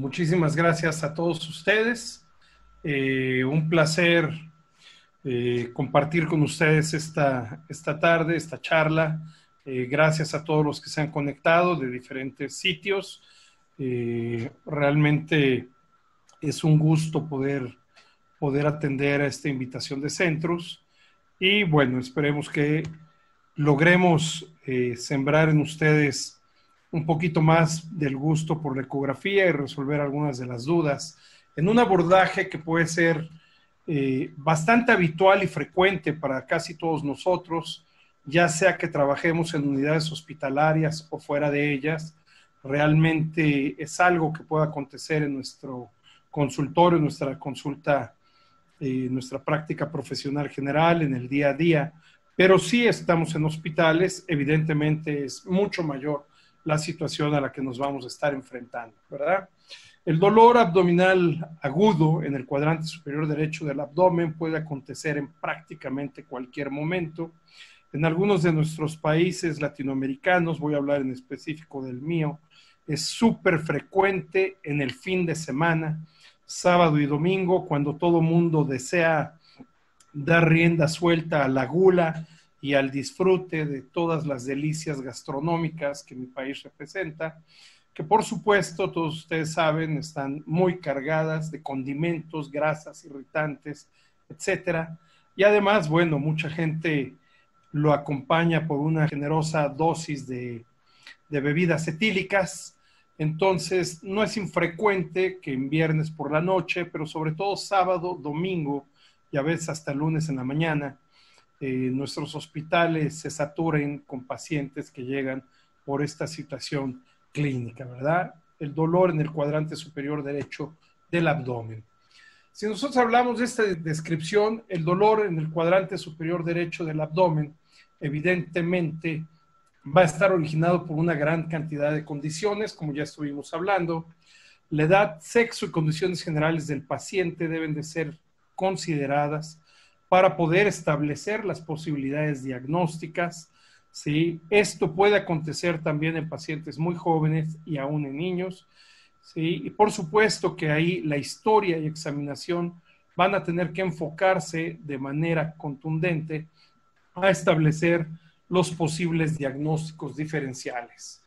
Muchísimas gracias a todos ustedes. Un placer compartir con ustedes esta tarde, esta charla. Gracias a todos los que se han conectado de diferentes sitios. Realmente es un gusto poder atender a esta invitación de Centrus. Y bueno, esperemos que logremos sembrar en ustedes un poquito más del gusto por la ecografía y resolver algunas de las dudas en un abordaje que puede ser bastante habitual y frecuente para casi todos nosotros, ya sea que trabajemos en unidades hospitalarias o fuera de ellas. Realmente es algo que puede acontecer en nuestro consultorio, en nuestra consulta, nuestra práctica profesional general, en el día a día, pero sí estamos en hospitales, evidentemente es mucho mayor la situación a la que nos vamos a estar enfrentando, ¿verdad? El dolor abdominal agudo en el cuadrante superior derecho del abdomen puede acontecer en prácticamente cualquier momento. En algunos de nuestros países latinoamericanos, voy a hablar en específico del mío, es súper frecuente en el fin de semana, sábado y domingo, cuando todo mundo desea dar rienda suelta a la gula y al disfrute de todas las delicias gastronómicas que mi país representa, que por supuesto, todos ustedes saben, están muy cargadas de condimentos, grasas, irritantes, etcétera. Y además, bueno, mucha gente lo acompaña por una generosa dosis de bebidas etílicas. Entonces, no es infrecuente que en viernes por la noche, pero sobre todo sábado, domingo y a veces hasta lunes en la mañana, nuestros hospitales se saturen con pacientes que llegan por esta situación clínica, ¿verdad? El dolor en el cuadrante superior derecho del abdomen. Si nosotros hablamos de esta descripción, el dolor en el cuadrante superior derecho del abdomen, evidentemente va a estar originado por una gran cantidad de condiciones, como ya estuvimos hablando. La edad, sexo y condiciones generales del paciente deben de ser consideradas para poder establecer las posibilidades diagnósticas, ¿sí? Esto puede acontecer también en pacientes muy jóvenes y aún en niños, ¿sí? Y por supuesto que ahí la historia y examinación van a tener que enfocarse de manera contundente a establecer los posibles diagnósticos diferenciales.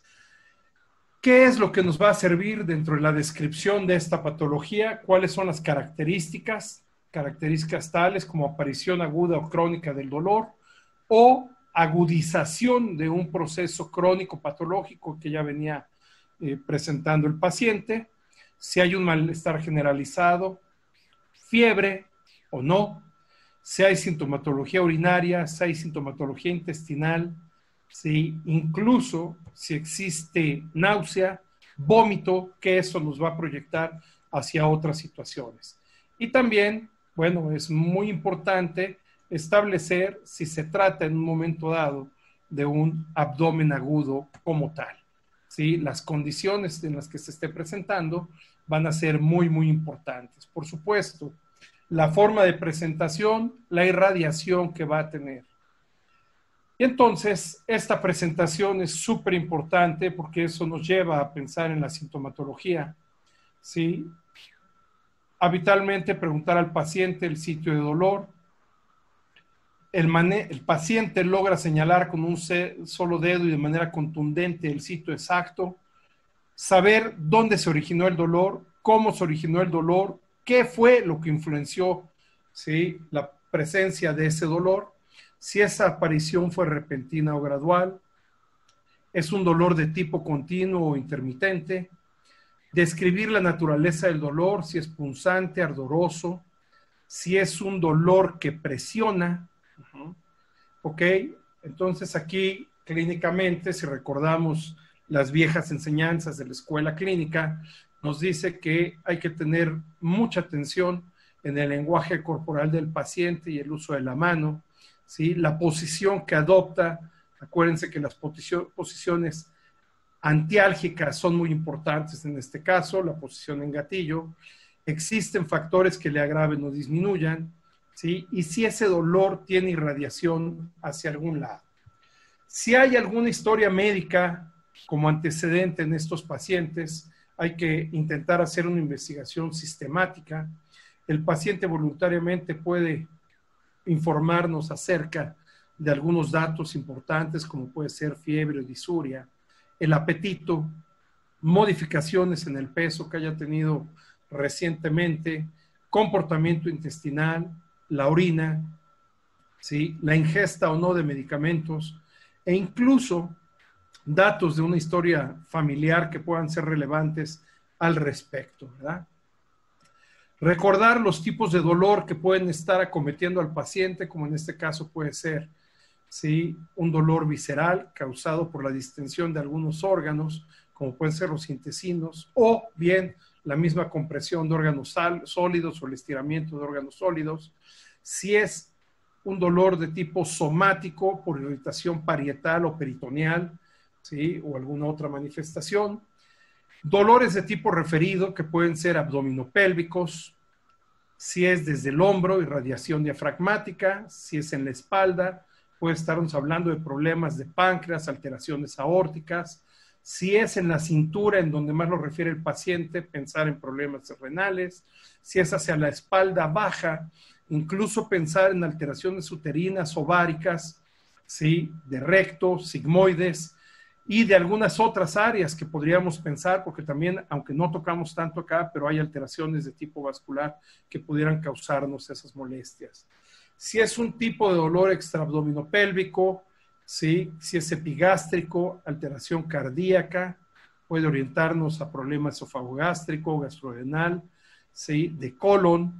¿Qué es lo que nos va a servir dentro de la descripción de esta patología? ¿Cuáles son las características? Características tales como aparición aguda o crónica del dolor o agudización de un proceso crónico patológico que ya venía presentando el paciente, si hay un malestar generalizado, fiebre o no, si hay sintomatología urinaria, si hay sintomatología intestinal, si incluso si existe náusea, vómito, que eso nos va a proyectar hacia otras situaciones. Y también, bueno, es muy importante establecer si se trata en un momento dado de un abdomen agudo como tal, ¿sí? Las condiciones en las que se esté presentando van a ser muy, muy importantes. Por supuesto, la forma de presentación, la irradiación que va a tener. Y entonces, esta presentación es súper importante porque eso nos lleva a pensar en la sintomatología, ¿sí? Habitualmente preguntar al paciente el sitio de dolor. El paciente logra señalar con un solo dedo y de manera contundente el sitio exacto, saber dónde se originó el dolor, cómo se originó el dolor, qué fue lo que influenció, ¿sí?, la presencia de ese dolor, si esa aparición fue repentina o gradual, es un dolor de tipo continuo o intermitente, describir la naturaleza del dolor, si es punzante, ardoroso, si es un dolor que presiona. Ok, entonces aquí clínicamente, si recordamos las viejas enseñanzas de la escuela clínica, nos dice que hay que tener mucha atención en el lenguaje corporal del paciente y el uso de la mano, ¿sí? La posición que adopta, acuérdense que las posiciones antiálgicas son muy importantes en este caso, la posición en gatillo. Existen factores que le agraven o disminuyan, ¿sí? Y si ese dolor tiene irradiación hacia algún lado. Si hay alguna historia médica como antecedente en estos pacientes, hay que intentar hacer una investigación sistemática. El paciente voluntariamente puede informarnos acerca de algunos datos importantes, como puede ser fiebre o disuria, el apetito, modificaciones en el peso que haya tenido recientemente, comportamiento intestinal, la orina, ¿sí? La ingesta o no de medicamentos, e incluso datos de una historia familiar que puedan ser relevantes al respecto, ¿verdad? Recordar los tipos de dolor que pueden estar acometiendo al paciente, como en este caso puede ser, ¿sí?, un dolor visceral causado por la distensión de algunos órganos, como pueden ser los intestinos, o bien la misma compresión de órganos sólidos o el estiramiento de órganos sólidos. Si es un dolor de tipo somático por irritación parietal o peritoneal, ¿sí?, o alguna otra manifestación. Dolores de tipo referido, que pueden ser abdominopélvicos, si es desde el hombro, irradiación diafragmática, si es en la espalda, puede estarnos hablando de problemas de páncreas, alteraciones aórticas. Si es en la cintura, en donde más lo refiere el paciente, pensar en problemas renales. Si es hacia la espalda baja, incluso pensar en alteraciones uterinas, ováricas, ¿sí?, de recto, sigmoides, y de algunas otras áreas que podríamos pensar, porque también, aunque no tocamos tanto acá, pero hay alteraciones de tipo vascular que pudieran causarnos esas molestias. Si es un tipo de dolor extraabdominopélvico, ¿sí?, si es epigástrico, alteración cardíaca, puede orientarnos a problemas esofagogástrico, gastrorenal, ¿sí?, de colon,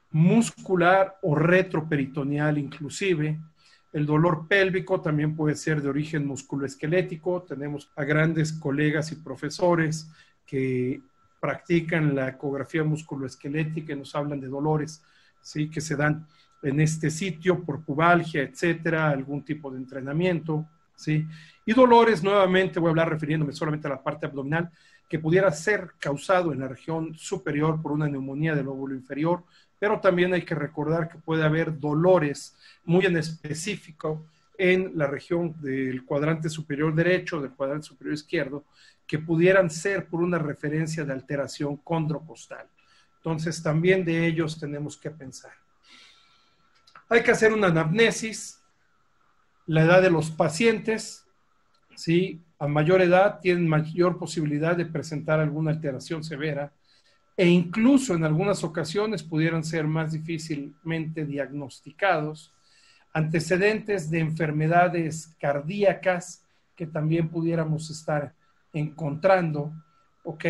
muscular o retroperitoneal inclusive. El dolor pélvico también puede ser de origen musculoesquelético. Tenemos a grandes colegas y profesores que practican la ecografía musculoesquelética y nos hablan de dolores, ¿sí?, que se dan en este sitio por pubalgia, etcétera, algún tipo de entrenamiento, ¿sí? Y dolores, nuevamente voy a hablar refiriéndome solamente a la parte abdominal, que pudiera ser causado en la región superior por una neumonía del lóbulo inferior, pero también hay que recordar que puede haber dolores muy en específico en la región del cuadrante superior derecho, del cuadrante superior izquierdo, que pudieran ser por una referencia de alteración condrocostal. Entonces, también de ellos tenemos que pensar. Hay que hacer una anamnesis, la edad de los pacientes, ¿sí? A mayor edad tienen mayor posibilidad de presentar alguna alteración severa, e incluso en algunas ocasiones pudieran ser más difícilmente diagnosticados, antecedentes de enfermedades cardíacas que también pudiéramos estar encontrando, ¿ok?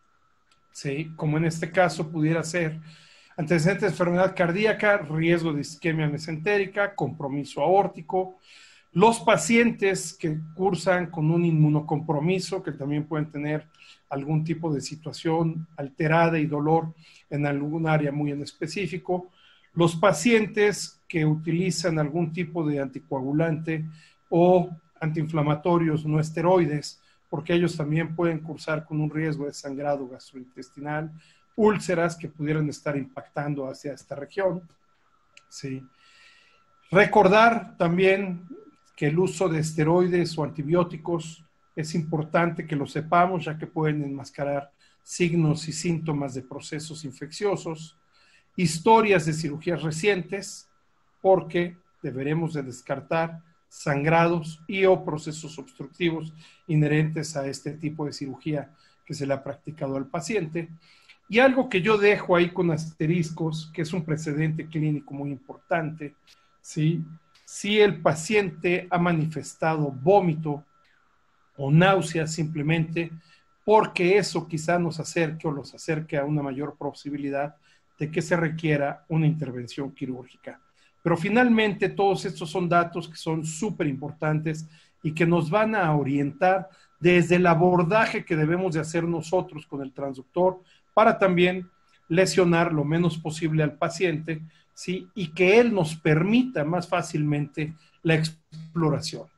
Sí, como en este caso pudiera ser antecedentes de enfermedad cardíaca, riesgo de isquemia mesentérica, compromiso aórtico. Los pacientes que cursan con un inmunocompromiso, que también pueden tener algún tipo de situación alterada y dolor en algún área muy en específico. Los pacientes que utilizan algún tipo de anticoagulante o antiinflamatorios no esteroides, porque ellos también pueden cursar con un riesgo de sangrado gastrointestinal, úlceras que pudieran estar impactando hacia esta región. Sí. Recordar también que el uso de esteroides o antibióticos es importante que lo sepamos, ya que pueden enmascarar signos y síntomas de procesos infecciosos, historias de cirugías recientes, porque deberemos de descartar sangrados y o procesos obstructivos inherentes a este tipo de cirugía que se le ha practicado al paciente. Y algo que yo dejo ahí con asteriscos, que es un precedente clínico muy importante, ¿sí? Si el paciente ha manifestado vómito o náuseas simplemente, porque eso quizá nos acerque o los acerque a una mayor posibilidad de que se requiera una intervención quirúrgica. Pero finalmente todos estos son datos que son súper importantes y que nos van a orientar desde el abordaje que debemos de hacer nosotros con el transductor para también lesionar lo menos posible al paciente, ¿sí? Y que él nos permita más fácilmente la exploración.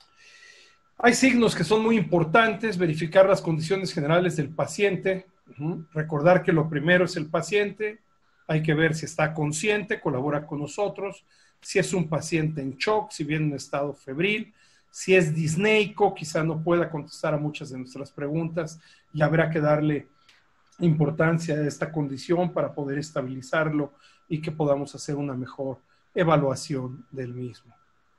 Hay signos que son muy importantes, verificar las condiciones generales del paciente, recordar que lo primero es el paciente, hay que ver si está consciente, colabora con nosotros, si es un paciente en shock, si viene en estado febril, Si es disneico, quizá no pueda contestar a muchas de nuestras preguntas y habrá que darle importancia a esta condición para poder estabilizarlo y que podamos hacer una mejor evaluación del mismo.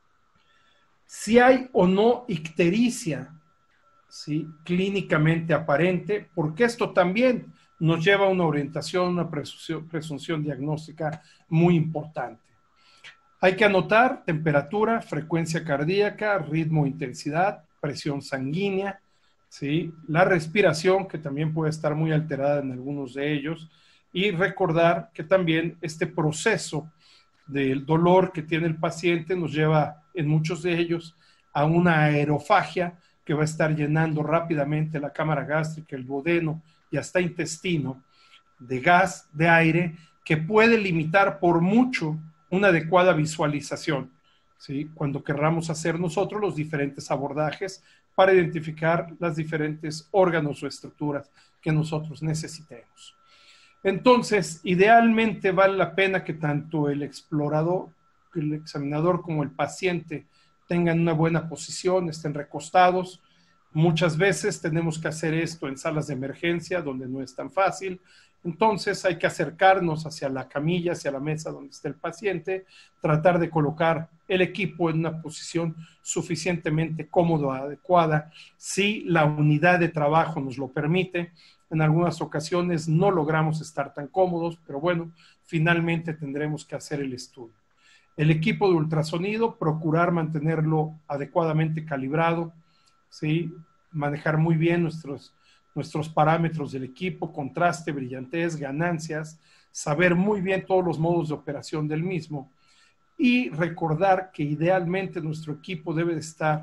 Si hay o no ictericia, ¿sí?, clínicamente aparente, porque esto también nos lleva a una orientación, una presunción diagnóstica muy importante. Hay que anotar temperatura, frecuencia cardíaca, ritmo, intensidad, presión sanguínea, ¿sí?, la respiración, que también puede estar muy alterada en algunos de ellos, y recordar que también este proceso del dolor que tiene el paciente nos lleva en muchos de ellos a una aerofagia que va a estar llenando rápidamente la cámara gástrica, el duodeno y hasta intestino de gas, de aire, que puede limitar por mucho una adecuada visualización, ¿sí?, cuando querramos hacer nosotros los diferentes abordajes para identificar las diferentes órganos o estructuras que nosotros necesitemos. Entonces, idealmente vale la pena que tanto el explorador, el examinador como el paciente tengan una buena posición, estén recostados. Muchas veces tenemos que hacer esto en salas de emergencia donde no es tan fácil. Entonces hay que acercarnos hacia la camilla, hacia la mesa donde está el paciente, tratar de colocar el equipo en una posición suficientemente cómoda, adecuada, si la unidad de trabajo nos lo permite. En algunas ocasiones no logramos estar tan cómodos, pero bueno, finalmente tendremos que hacer el estudio. El equipo de ultrasonido, procurar mantenerlo adecuadamente calibrado, ¿sí?, manejar muy bien nuestros parámetros del equipo, contraste, brillantez, ganancias, saber muy bien todos los modos de operación del mismo y recordar que idealmente nuestro equipo debe de estar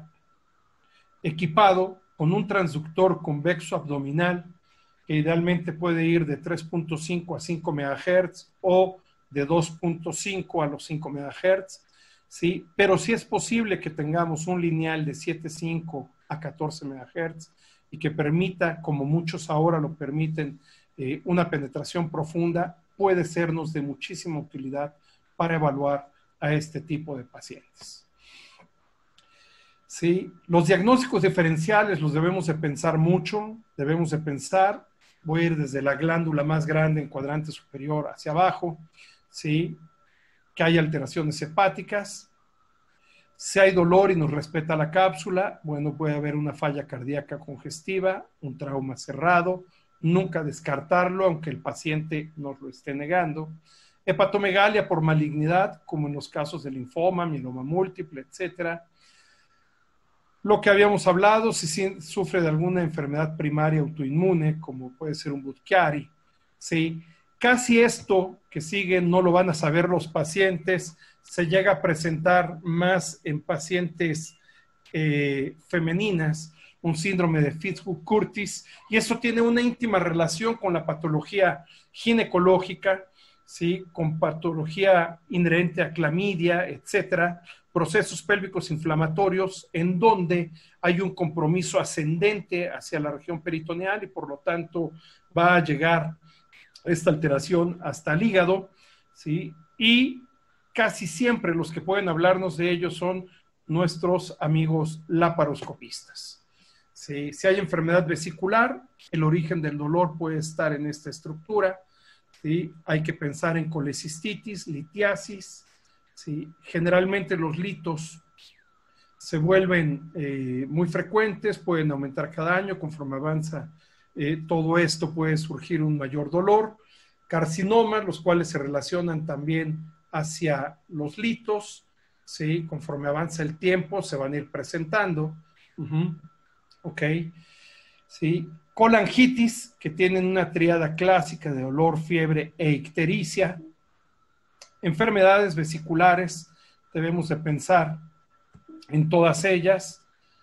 equipado con un transductor convexo abdominal que idealmente puede ir de 3.5 a 5 MHz o de 2.5 a los 5 MHz, ¿sí? Pero sí es posible que tengamos un lineal de 7.5 a 14 MHz y que permita, como muchos ahora lo permiten, una penetración profunda, puede sernos de muchísima utilidad para evaluar a este tipo de pacientes. ¿Sí? Los diagnósticos diferenciales los debemos de pensar mucho, debemos de pensar, voy a ir desde la glándula más grande en cuadrante superior hacia abajo, ¿sí?, que hay alteraciones hepáticas. Si hay dolor y nos respeta la cápsula, bueno, puede haber una falla cardíaca congestiva, un trauma cerrado, nunca descartarlo, aunque el paciente nos lo esté negando. Hepatomegalia por malignidad, como en los casos de linfoma, mieloma múltiple, etcétera. Lo que habíamos hablado, si sufre de alguna enfermedad primaria autoinmune, como puede ser un Budd-Chiari, ¿sí? Casi esto que sigue no lo van a saber los pacientes, se llega a presentar más en pacientes femeninas, un síndrome de Fitzhugh-Curtis, y eso tiene una íntima relación con la patología ginecológica, ¿sí?, con patología inherente a clamidia, etcétera, procesos pélvicos inflamatorios en donde hay un compromiso ascendente hacia la región peritoneal y por lo tanto va a llegar esta alteración hasta el hígado, ¿sí? Y casi siempre los que pueden hablarnos de ello son nuestros amigos laparoscopistas. ¿Sí? Si hay enfermedad vesicular, el origen del dolor puede estar en esta estructura, ¿sí? Hay que pensar en colecistitis, litiasis, ¿sí? Generalmente los litos se vuelven muy frecuentes, pueden aumentar cada año conforme avanza todo esto, puede surgir un mayor dolor. Carcinomas, los cuales se relacionan también hacia los litos, ¿sí? Conforme avanza el tiempo se van a ir presentando. Ok, ¿sí? Colangitis, que tienen una tríada clásica de dolor, fiebre e ictericia. Enfermedades vesiculares, debemos de pensar en todas ellas.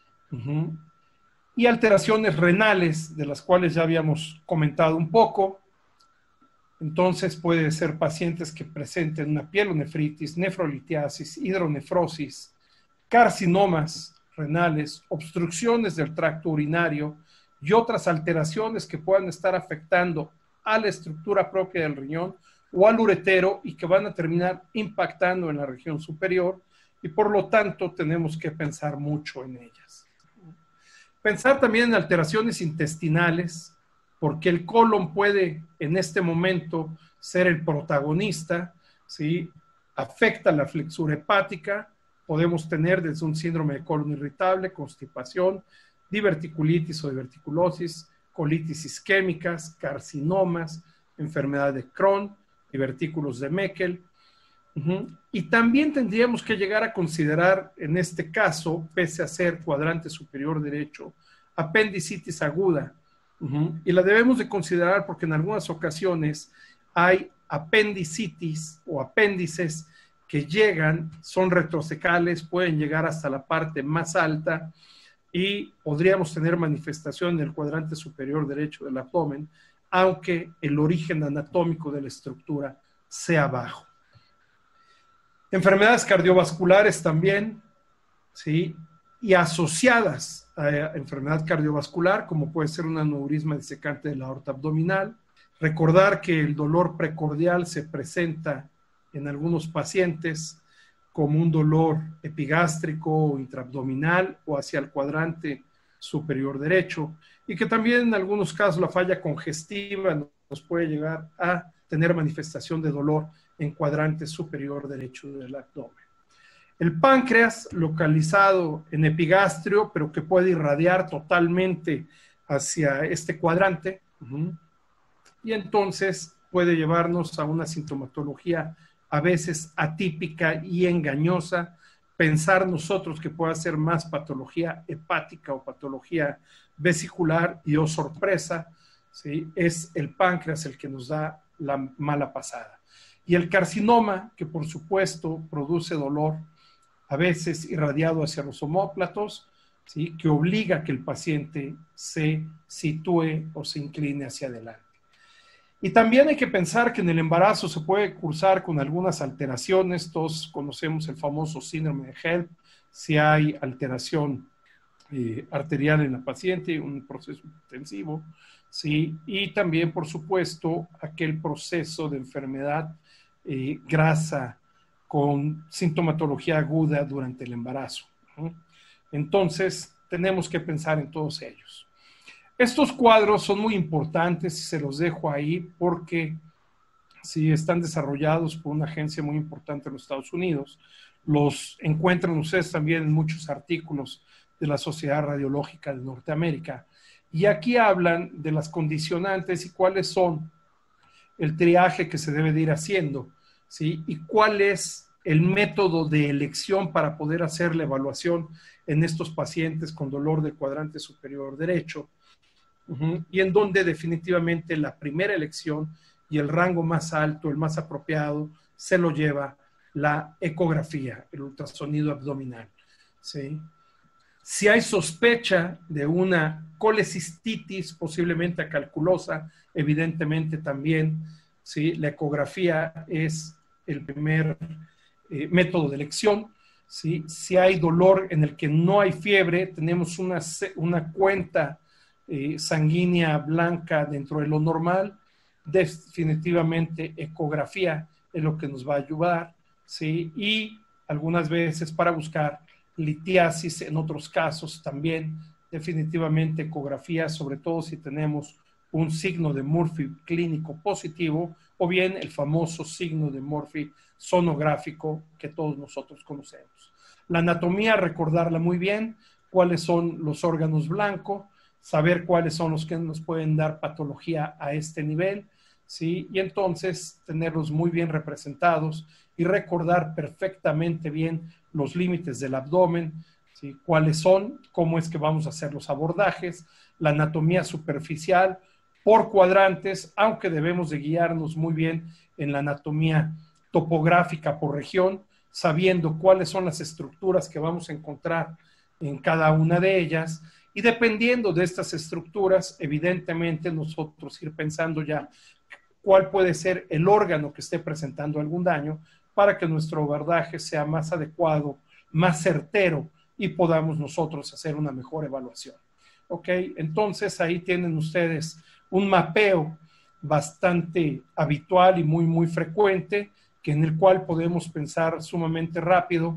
Y alteraciones renales, de las cuales ya habíamos comentado un poco. Entonces puede ser pacientes que presenten una pielonefritis, nefrolitiasis, hidronefrosis, carcinomas renales, obstrucciones del tracto urinario y otras alteraciones que puedan estar afectando a la estructura propia del riñón o al uretero y que van a terminar impactando en la región superior y por lo tanto tenemos que pensar mucho en ellas. Pensar también en alteraciones intestinales, porque el colon puede en este momento ser el protagonista, ¿sí? Afecta la flexura hepática, podemos tener desde un síndrome de colon irritable, constipación, diverticulitis o diverticulosis, colitis isquémicas, carcinomas, enfermedad de Crohn, divertículos de Meckel. Y también tendríamos que llegar a considerar, en este caso, pese a ser cuadrante superior derecho, apendicitis aguda. Y la debemos de considerar porque en algunas ocasiones hay apendicitis o apéndices que llegan, son retrocecales, pueden llegar hasta la parte más alta y podríamos tener manifestación en el cuadrante superior derecho del abdomen, aunque el origen anatómico de la estructura sea bajo. Enfermedades cardiovasculares también, ¿sí? Y asociadas a enfermedad cardiovascular, como puede ser un aneurisma disecante de la aorta abdominal. Recordar que el dolor precordial se presenta en algunos pacientes como un dolor epigástrico o intraabdominal o hacia el cuadrante superior derecho, y que también en algunos casos la falla congestiva nos puede llegar a tener manifestación de dolor en cuadrante superior derecho del abdomen. El páncreas, localizado en epigastrio, pero que puede irradiar totalmente hacia este cuadrante, y entonces puede llevarnos a una sintomatología a veces atípica y engañosa, pensar nosotros que pueda ser más patología hepática o patología vesicular, y oh sorpresa, ¿sí? Es el páncreas el que nos da la mala pasada. Y el carcinoma, que por supuesto produce dolor, a veces irradiado hacia los omóplatos, ¿sí? Que obliga a que el paciente se sitúe o se incline hacia adelante. Y también hay que pensar que en el embarazo se puede cursar con algunas alteraciones. Todos conocemos el famoso síndrome de HELLP, si hay alteración arterial en la paciente, un proceso intensivo, ¿sí? Y también, por supuesto, aquel proceso de enfermedad grasa con sintomatología aguda durante el embarazo, ¿no? Entonces, tenemos que pensar en todos ellos. Estos cuadros son muy importantes y se los dejo ahí porque sí, están desarrollados por una agencia muy importante en los Estados Unidos. Los encuentran ustedes también en muchos artículos de la Sociedad Radiológica de Norteamérica. Y aquí hablan de las condicionantes y cuáles son el triaje que se debe de ir haciendo, ¿sí? Y cuál es el método de elección para poder hacer la evaluación en estos pacientes con dolor del cuadrante superior derecho. Y en donde definitivamente la primera elección y el rango más alto, el más apropiado, se lo lleva la ecografía, el ultrasonido abdominal, ¿sí? Si hay sospecha de una colecistitis, posiblemente acalculosa, evidentemente también, ¿sí? La ecografía es el primer método de elección, ¿sí? Si hay dolor en el que no hay fiebre, tenemos una cuenta sanguínea blanca dentro de lo normal, definitivamente ecografía es lo que nos va a ayudar, ¿sí? Y algunas veces para buscar litiasis, en otros casos también, definitivamente ecografía, sobre todo si tenemos un signo de Murphy clínico positivo o bien el famoso signo de Murphy sonográfico que todos nosotros conocemos. La anatomía, recordarla muy bien, cuáles son los órganos blancos, saber cuáles son los que nos pueden dar patología a este nivel, ¿sí? Y entonces tenerlos muy bien representados y recordar perfectamente bien los límites del abdomen, ¿sí? Cuáles son, cómo es que vamos a hacer los abordajes, la anatomía superficial por cuadrantes, aunque debemos de guiarnos muy bien en la anatomía topográfica por región, sabiendo cuáles son las estructuras que vamos a encontrar en cada una de ellas. Y dependiendo de estas estructuras, evidentemente nosotros ir pensando ya cuál puede ser el órgano que esté presentando algún daño para que nuestro abordaje sea más adecuado, más certero y podamos nosotros hacer una mejor evaluación. ¿Ok? Entonces ahí tienen ustedes un mapeo bastante habitual y muy frecuente, que en el cual podemos pensar sumamente rápido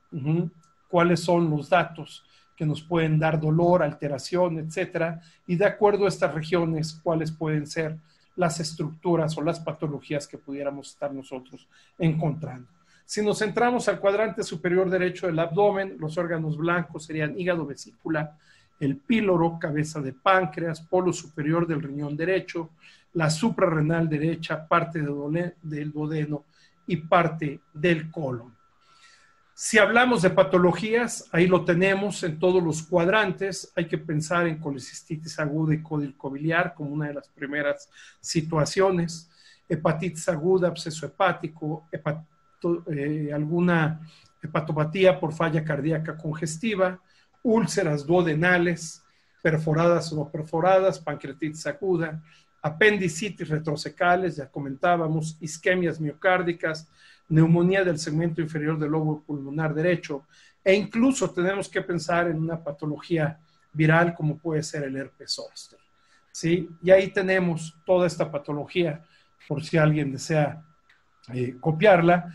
cuáles son los datos que nos pueden dar dolor, alteración, etcétera, y de acuerdo a estas regiones, cuáles pueden ser las estructuras o las patologías que pudiéramos estar nosotros encontrando. Si nos centramos al cuadrante superior derecho del abdomen, los órganos blancos serían hígado, vesícula, el píloro, cabeza de páncreas, polo superior del riñón derecho, la suprarrenal derecha, parte del duodeno y parte del colon. Si hablamos de patologías, ahí lo tenemos en todos los cuadrantes. Hay que pensar en colecistitis aguda y cólico biliar como una de las primeras situaciones. Hepatitis aguda, absceso hepático, alguna hepatopatía por falla cardíaca congestiva, úlceras duodenales, perforadas o no perforadas, pancreatitis aguda, apendicitis retrocecales, ya comentábamos, isquemias miocárdicas, neumonía del segmento inferior del lobo pulmonar derecho, e incluso tenemos que pensar en una patología viral como puede ser el herpes zóster, ¿sí? Y ahí tenemos toda esta patología, por si alguien desea copiarla.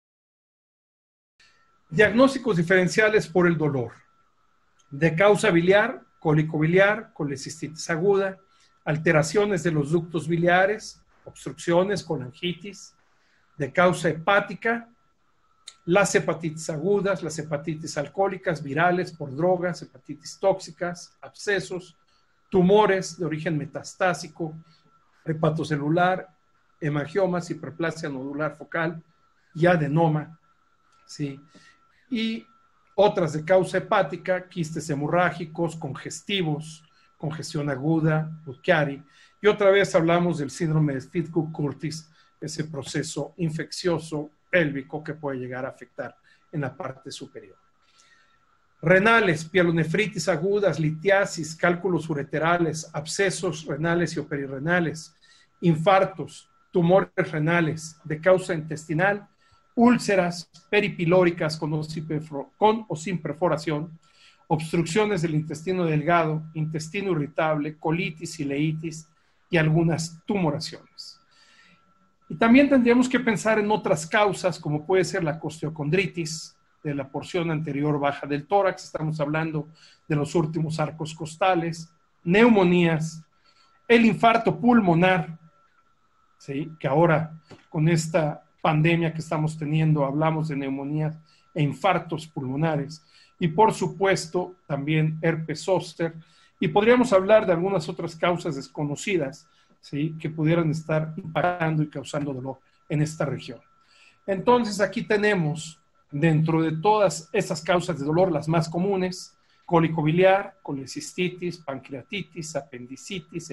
Diagnósticos diferenciales por el dolor. De causa biliar, cólico biliar, colecistitis aguda, alteraciones de los ductos biliares, obstrucciones, colangitis. De causa hepática, las hepatitis agudas, las hepatitis alcohólicas, virales por drogas, hepatitis tóxicas, abscesos, tumores de origen metastásico, hepatocelular, hemangiomas, hiperplasia nodular focal y adenoma, ¿sí? Y otras de causa hepática, quistes hemorrágicos, congestivos, congestión aguda, Buchiari, y otra vez hablamos del síndrome de Fitzhugh-Curtis, ese proceso infeccioso pélvico que puede llegar a afectar en la parte superior. Renales, pielonefritis agudas, litiasis, cálculos ureterales, abscesos renales y o perirenales, infartos, tumores renales de causa intestinal, úlceras peripilóricas con o sin perforación, obstrucciones del intestino delgado, intestino irritable, colitis, ileitis y algunas tumoraciones. Y también tendríamos que pensar en otras causas, como puede ser la costeocondritis de la porción anterior baja del tórax, estamos hablando de los últimos arcos costales, neumonías, el infarto pulmonar, ¿sí? Que ahora con esta pandemia que estamos teniendo hablamos de neumonías e infartos pulmonares, y por supuesto también herpes zóster, y podríamos hablar de algunas otras causas desconocidas, ¿sí? Que pudieran estar impactando y causando dolor en esta región. Entonces aquí tenemos, dentro de todas esas causas de dolor, las más comunes: cólico biliar, colecistitis, pancreatitis, apendicitis,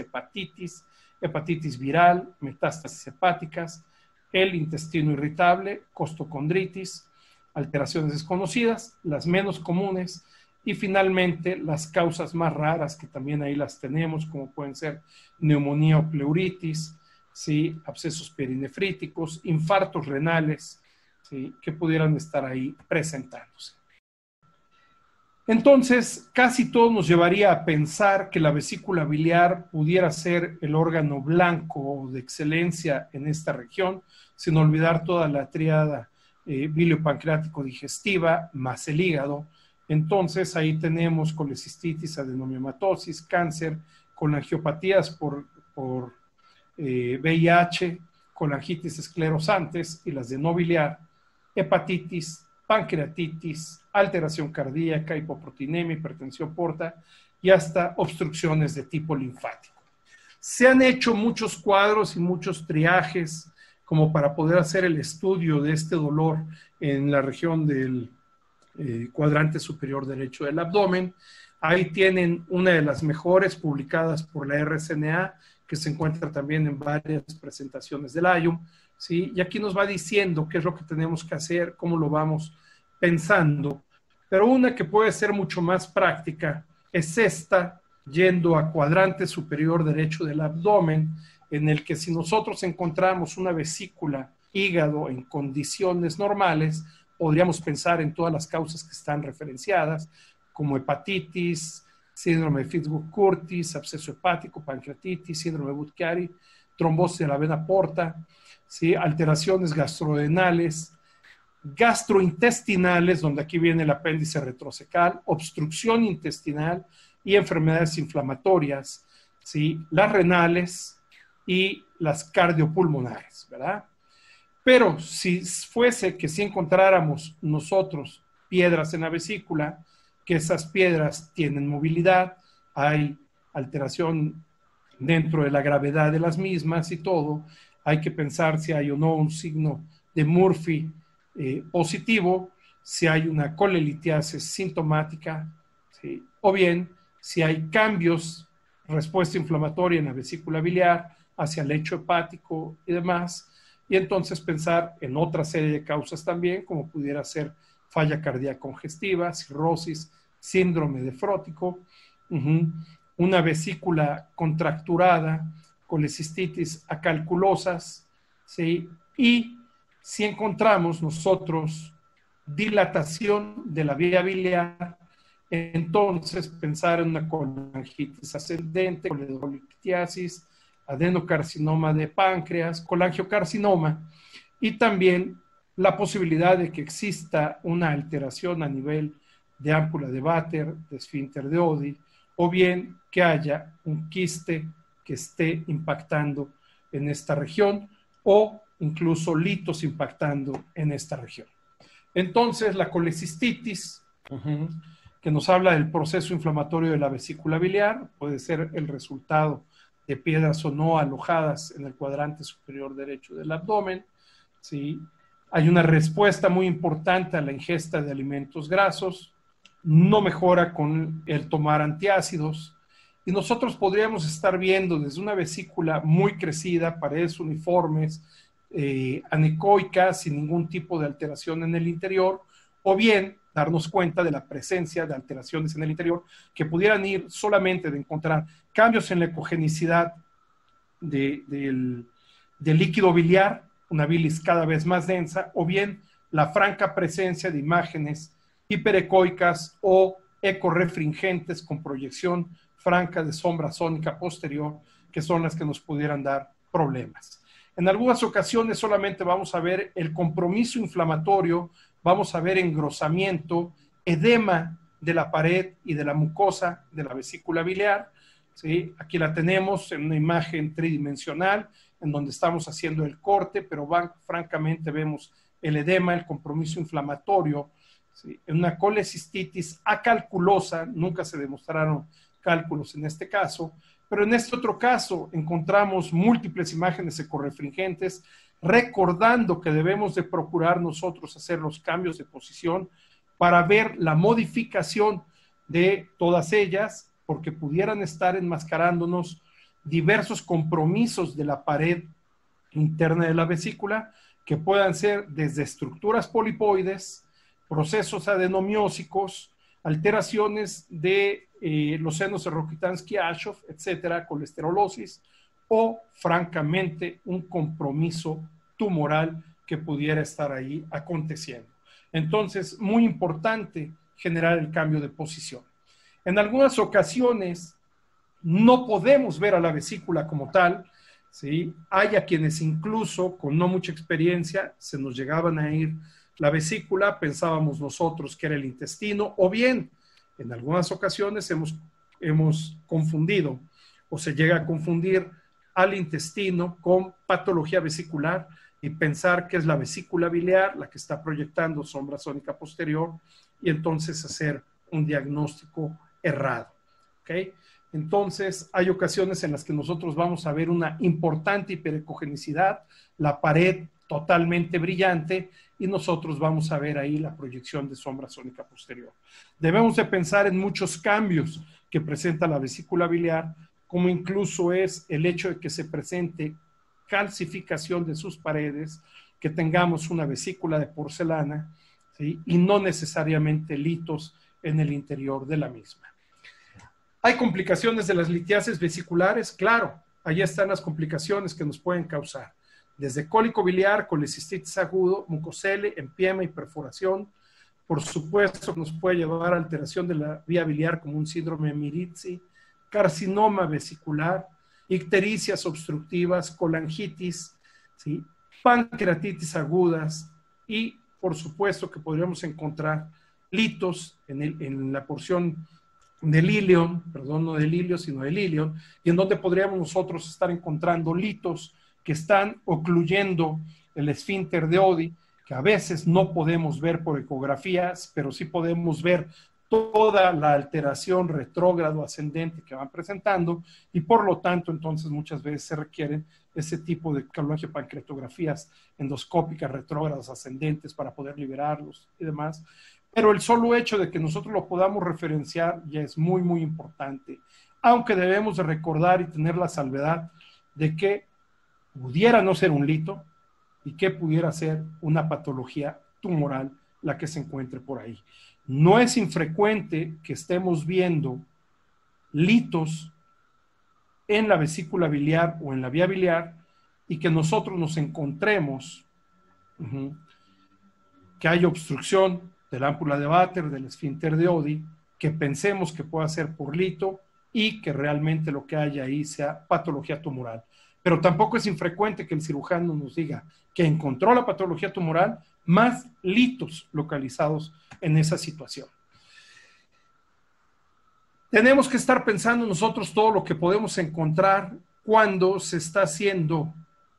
hepatitis viral, metástasis hepáticas, el intestino irritable, costocondritis, alteraciones desconocidas, las menos comunes, y finalmente las causas más raras, que también ahí las tenemos, como pueden ser neumonía o pleuritis, ¿sí? Abscesos perinefríticos, infartos renales, ¿sí? Que pudieran estar ahí presentándose. Entonces, casi todo nos llevaría a pensar que la vesícula biliar pudiera ser el órgano blanco de excelencia en esta región, sin olvidar toda la tríada biliopancreático digestiva más el hígado. Entonces, ahí tenemos colecistitis, adenomiomatosis, cáncer, colangiopatías por VIH, colangitis esclerosantes y las de no biliar, hepatitis, pancreatitis, alteración cardíaca, hipoproteinemia, hipertensión porta y hasta obstrucciones de tipo linfático. Se han hecho muchos cuadros y muchos triajes como para poder hacer el estudio de este dolor en la región del cuadrante superior derecho del abdomen. Ahí tienen una de las mejores publicadas por la RSNA, que se encuentra también en varias presentaciones del IUM, ¿sí? Y aquí nos va diciendo qué es lo que tenemos que hacer, cómo lo vamos pensando. Pero una que puede ser mucho más práctica es esta, yendo a cuadrante superior derecho del abdomen, en el que si nosotros encontramos una vesícula, hígado en condiciones normales, podríamos pensar en todas las causas que están referenciadas, como hepatitis, síndrome de Fitzhugh-Curtis, absceso hepático, pancreatitis, síndrome de Buchiari, trombosis de la vena porta, ¿sí? Alteraciones gastrodenales, gastrointestinales, donde aquí viene el apéndice retrocecal, obstrucción intestinal y enfermedades inflamatorias, ¿sí? Las renales y las cardiopulmonares, ¿verdad? Pero si fuese que si encontráramos nosotros piedras en la vesícula, que esas piedras tienen movilidad, hay alteración dentro de la gravedad de las mismas y todo, hay que pensar si hay o no un signo de Murphy positivo, si hay una colelitiasis sintomática, ¿sí? O bien si hay cambios, respuesta inflamatoria en la vesícula biliar hacia el lecho hepático y demás, y entonces pensar en otra serie de causas también, como pudiera ser falla cardíaca congestiva, cirrosis, síndrome nefrótico, una vesícula contracturada, colecistitis acalculosas, ¿sí? Y si encontramos nosotros dilatación de la vía biliar, entonces pensar en una colangitis ascendente, coledolitiasis, adenocarcinoma de páncreas, colangiocarcinoma, y también la posibilidad de que exista una alteración a nivel de ámpula de Vater, de esfínter de Oddi, o bien que haya un quiste que esté impactando en esta región, o incluso litos impactando en esta región. Entonces, la colecistitis, que nos habla del proceso inflamatorio de la vesícula biliar, puede ser el resultado de piedras o no alojadas en el cuadrante superior derecho del abdomen, ¿sí? Hay una respuesta muy importante a la ingesta de alimentos grasos, no mejora con el tomar antiácidos, y nosotros podríamos estar viendo desde una vesícula muy crecida, paredes uniformes, anecoicas, sin ningún tipo de alteración en el interior, o bien darnos cuenta de la presencia de alteraciones en el interior que pudieran ir solamente de encontrar cambios en la ecogenicidad del líquido biliar, una bilis cada vez más densa, o bien la franca presencia de imágenes hiperecoicas o ecorefringentes con proyección franca de sombra sónica posterior, que son las que nos pudieran dar problemas. En algunas ocasiones solamente vamos a ver el compromiso inflamatorio, vamos a ver engrosamiento, edema de la pared y de la mucosa de la vesícula biliar, ¿sí? Aquí la tenemos en una imagen tridimensional en donde estamos haciendo el corte, pero francamente vemos el edema, el compromiso inflamatorio, ¿sí? En una colecistitis acalculosa, nunca se demostraron cálculos en este caso, pero en este otro caso encontramos múltiples imágenes ecorefringentes, recordando que debemos de procurar nosotros hacer los cambios de posición para ver la modificación de todas ellas, porque pudieran estar enmascarándonos diversos compromisos de la pared interna de la vesícula, que puedan ser desde estructuras polipoides, procesos adenomiósicos, alteraciones de los senos de Rokitansky-Aschoff, etcétera, colesterolosis, o francamente un compromiso tumoral que pudiera estar ahí aconteciendo. Entonces, muy importante generar el cambio de posición. En algunas ocasiones no podemos ver a la vesícula como tal, ¿sí? Hay a quienes incluso con no mucha experiencia se nos llegaban a ir la vesícula, pensábamos nosotros que era el intestino, o bien en algunas ocasiones hemos confundido o se llega a confundir al intestino con patología vesicular y pensar que es la vesícula biliar la que está proyectando sombra sónica posterior y entonces hacer un diagnóstico errado. ¿Okay? Entonces hay ocasiones en las que nosotros vamos a ver una importante hiperecogenicidad, la pared totalmente brillante y nosotros vamos a ver ahí la proyección de sombra sónica posterior. Debemos de pensar en muchos cambios que presenta la vesícula biliar, como incluso es el hecho de que se presente calcificación de sus paredes, que tengamos una vesícula de porcelana, ¿sí? Y no necesariamente litos en el interior de la misma. ¿Hay complicaciones de las litiasis vesiculares? Claro, ahí están las complicaciones que nos pueden causar. Desde cólico biliar, colecistitis agudo, mucocele, empiema y perforación. Por supuesto, nos puede llevar a alteración de la vía biliar como un síndrome de Mirizzi, carcinoma vesicular, ictericias obstructivas, colangitis, ¿sí? Pancreatitis agudas y por supuesto que podríamos encontrar litos en la porción del ilion, perdón, no del ilio, sino del ilion, y en donde podríamos nosotros estar encontrando litos que están ocluyendo el esfínter de Oddi, que a veces no podemos ver por ecografías, pero sí podemos ver toda la alteración retrógrado ascendente que van presentando, y por lo tanto entonces muchas veces se requieren ese tipo de caloangiopancreatografías endoscópicas retrógradas ascendentes para poder liberarlos y demás. Pero el solo hecho de que nosotros lo podamos referenciar ya es muy, muy importante, aunque debemos de recordar y tener la salvedad de que pudiera no ser un lito y que pudiera ser una patología tumoral la que se encuentre por ahí. No es infrecuente que estemos viendo litos en la vesícula biliar o en la vía biliar y que nosotros nos encontremos que hay obstrucción de la ámpula de Vater, del esfínter de Oddi, que pensemos que pueda ser por lito y que realmente lo que haya ahí sea patología tumoral. Pero tampoco es infrecuente que el cirujano nos diga que encontró la patología tumoral más litos localizados en esa situación. Tenemos que estar pensando nosotros todo lo que podemos encontrar cuando se está haciendo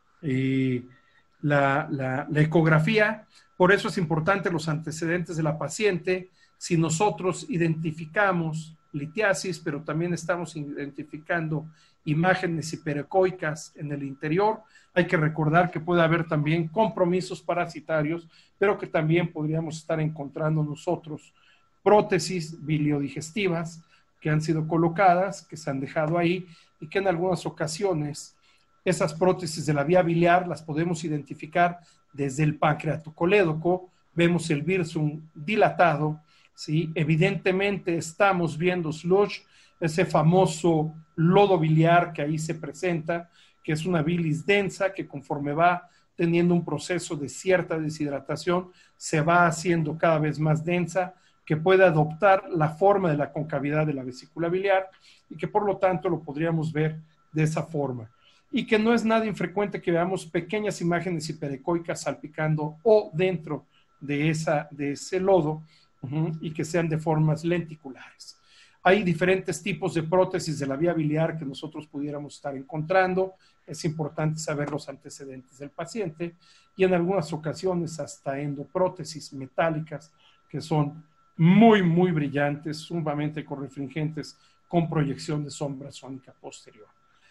la ecografía. Por eso es importante los antecedentes de la paciente. Si nosotros identificamos litiasis, pero también estamos identificando imágenes hiperecoicas en el interior, hay que recordar que puede haber también compromisos parasitarios, pero que también podríamos estar encontrando nosotros prótesis biliodigestivas que han sido colocadas, que se han dejado ahí y que en algunas ocasiones esas prótesis de la vía biliar las podemos identificar desde el pancreatocolédoco. Vemos el virsum dilatado, ¿sí? Evidentemente estamos viendo slush, ese famoso lodo biliar que ahí se presenta, que es una bilis densa que conforme va teniendo un proceso de cierta deshidratación, se va haciendo cada vez más densa, que puede adoptar la forma de la concavidad de la vesícula biliar y que por lo tanto lo podríamos ver de esa forma. Y que no es nada infrecuente que veamos pequeñas imágenes hiperecoicas salpicando o dentro de ese lodo y que sean de formas lenticulares. Hay diferentes tipos de prótesis de la vía biliar que nosotros pudiéramos estar encontrando. Es importante saber los antecedentes del paciente y en algunas ocasiones hasta endoprótesis metálicas que son muy, muy brillantes, sumamente correfringentes, con proyección de sombra sónica posterior.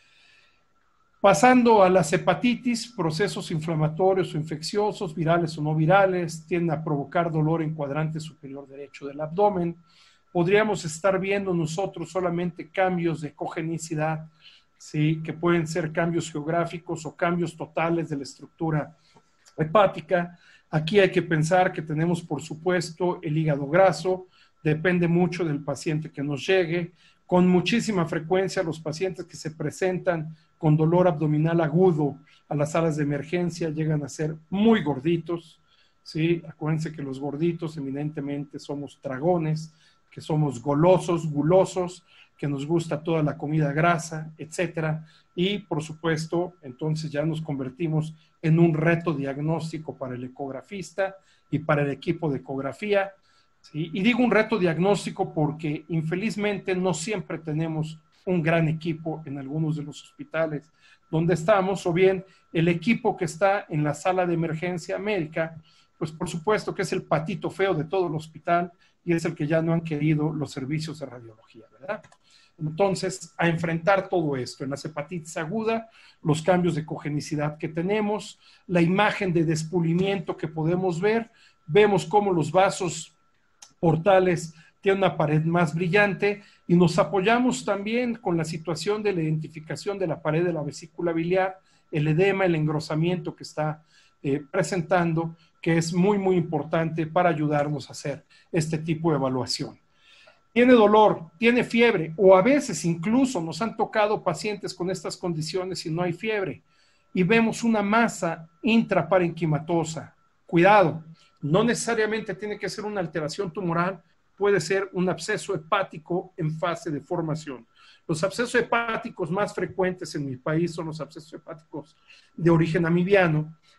Pasando a las hepatitis, procesos inflamatorios o infecciosos, virales o no virales, tienden a provocar dolor en cuadrante superior derecho del abdomen. Podríamos estar viendo nosotros solamente cambios de cogenicidad, ¿sí? Que pueden ser cambios geográficos o cambios totales de la estructura hepática. Aquí hay que pensar que tenemos, por supuesto, el hígado graso, depende mucho del paciente que nos llegue. Con muchísima frecuencia los pacientes que se presentan con dolor abdominal agudo a las salas de emergencia llegan a ser muy gorditos, ¿sí? Acuérdense que los gorditos eminentemente somos tragones, que somos golosos, gulosos, que nos gusta toda la comida grasa, etcétera. Y por supuesto, entonces ya nos convertimos en un reto diagnóstico para el ecografista y para el equipo de ecografía, ¿sí? Y digo un reto diagnóstico porque infelizmente no siempre tenemos un gran equipo en algunos de los hospitales donde estamos, o bien el equipo que está en la sala de emergencia médica, pues por supuesto que es el patito feo de todo el hospital y es el que ya no han querido los servicios de radiología, ¿verdad? Entonces, a enfrentar todo esto, en la hepatitis aguda, los cambios de cogenicidad que tenemos, la imagen de despulimiento que podemos ver, vemos cómo los vasos portales tienen una pared más brillante y nos apoyamos también con la situación de la identificación de la pared de la vesícula biliar, el edema, el engrosamiento que está presentando, que es muy, muy importante para ayudarnos a hacer este tipo de evaluación. Tiene dolor, tiene fiebre, o a veces incluso nos han tocado pacientes con estas condiciones y no hay fiebre, y vemos una masa intraparenquimatosa. Cuidado, no necesariamente tiene que ser una alteración tumoral, puede ser un absceso hepático en fase de formación. Los abscesos hepáticos más frecuentes en mi país son los abscesos hepáticos de origen amibiano,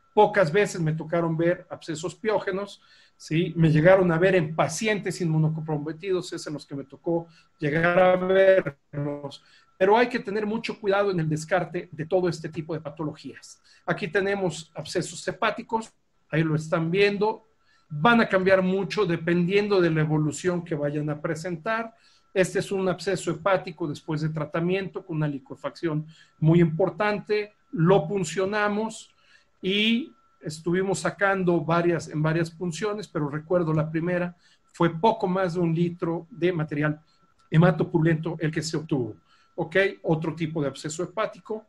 Pocas veces me tocaron ver abscesos piógenos, ¿sí? Me llegaron a ver en pacientes inmunocomprometidos, es en los que me tocó llegar a verlos. Pero hay que tener mucho cuidado en el descarte de todo este tipo de patologías. Aquí tenemos abscesos hepáticos, ahí lo están viendo, van a cambiar mucho dependiendo de la evolución que vayan a presentar. Este es un absceso hepático después de tratamiento con una licuefacción muy importante, lo puncionamos y estuvimos sacando en varias punciones, pero recuerdo la primera fue poco más de 1 litro de material hematopurulento el que se obtuvo. ¿Ok? Otro tipo de absceso hepático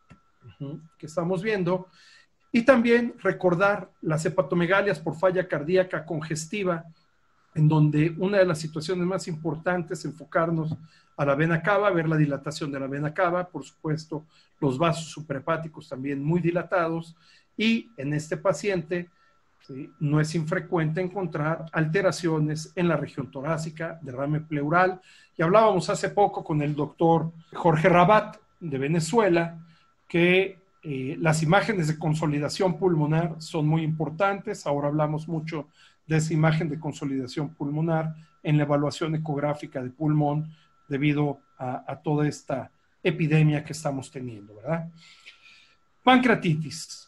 que estamos viendo. Y también recordar las hepatomegalias por falla cardíaca congestiva, en donde una de las situaciones más importantes es enfocarnos a la vena cava, ver la dilatación de la vena cava, por supuesto, los vasos suprahepáticos también muy dilatados, y en este paciente, ¿sí?, no es infrecuente encontrar alteraciones en la región torácica, derrame pleural, y hablábamos hace poco con el doctor Jorge Rabat de Venezuela, que las imágenes de consolidación pulmonar son muy importantes. Ahora hablamos mucho de esa imagen de consolidación pulmonar en la evaluación ecográfica de pulmón debido a toda esta epidemia que estamos teniendo, ¿verdad? Pancreatitis,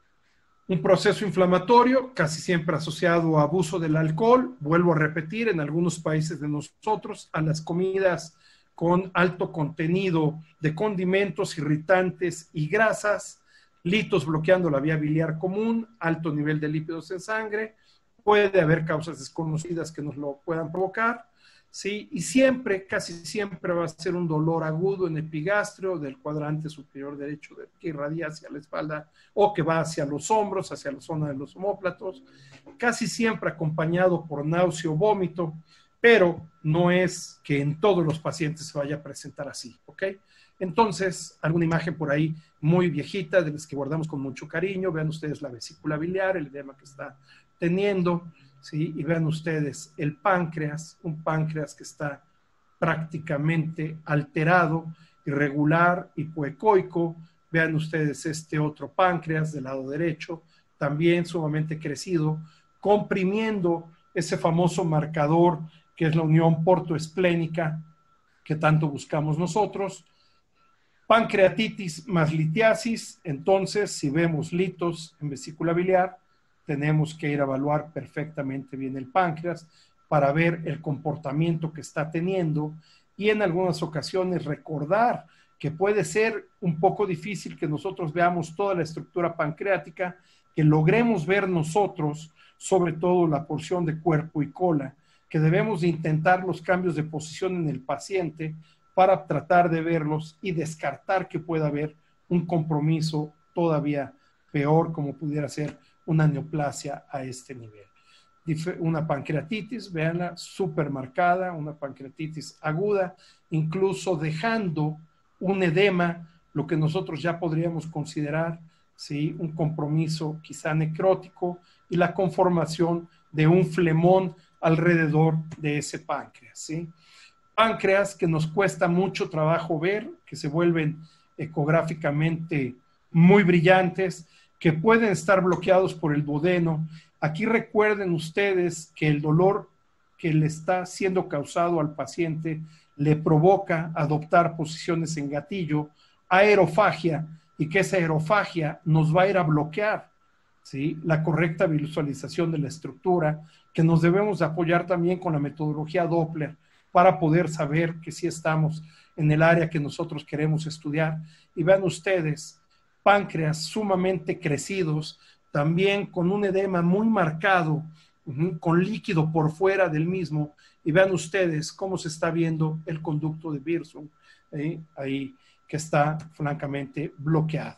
un proceso inflamatorio casi siempre asociado a abuso del alcohol. Vuelvo a repetir, en algunos países de nosotros, a las comidas con alto contenido de condimentos, irritantes y grasas, litos bloqueando la vía biliar común, alto nivel de lípidos en sangre, puede haber causas desconocidas que nos lo puedan provocar, ¿sí? Y siempre, casi siempre va a ser un dolor agudo en epigastrio del cuadrante superior derecho que irradia hacia la espalda o que va hacia los hombros, hacia la zona de los omóplatos, casi siempre acompañado por náusea o vómito, pero no es que en todos los pacientes se vaya a presentar así, ¿ok? Entonces, alguna imagen por ahí muy viejita, de las que guardamos con mucho cariño, vean ustedes la vesícula biliar, el edema que está teniendo, ¿sí? Y vean ustedes el páncreas, un páncreas que está prácticamente alterado, irregular, hipoecoico. Vean ustedes este otro páncreas del lado derecho, también sumamente crecido, comprimiendo ese famoso marcador que es la unión portoesplénica que tanto buscamos nosotros. Pancreatitis más litiasis, entonces si vemos litos en vesícula biliar, tenemos que ir a evaluar perfectamente bien el páncreas para ver el comportamiento que está teniendo y en algunas ocasiones recordar que puede ser un poco difícil que nosotros veamos toda la estructura pancreática, que logremos ver nosotros, sobre todo la porción de cuerpo y cola, que debemos de intentar los cambios de posición en el paciente para tratar de verlos y descartar que pueda haber un compromiso todavía peor, como pudiera ser una neoplasia a este nivel. Una pancreatitis, véanla, súper marcada, una pancreatitis aguda, incluso dejando un edema, lo que nosotros ya podríamos considerar, ¿sí?, un compromiso quizá necrótico y la conformación de un flemón alrededor de ese páncreas, ¿sí? Páncreas que nos cuesta mucho trabajo ver, que se vuelven ecográficamente muy brillantes, que pueden estar bloqueados por el duodeno. Aquí recuerden ustedes que el dolor que le está siendo causado al paciente le provoca adoptar posiciones en gatillo, aerofagia, y que esa aerofagia nos va a ir a bloquear, ¿sí?, la correcta visualización de la estructura, que nos debemos de apoyar también con la metodología Doppler para poder saber que sí estamos en el área que nosotros queremos estudiar. Y vean ustedes, páncreas sumamente crecidos, también con un edema muy marcado, con líquido por fuera del mismo, y vean ustedes cómo se está viendo el conducto de Wirsung, ahí que está francamente bloqueado.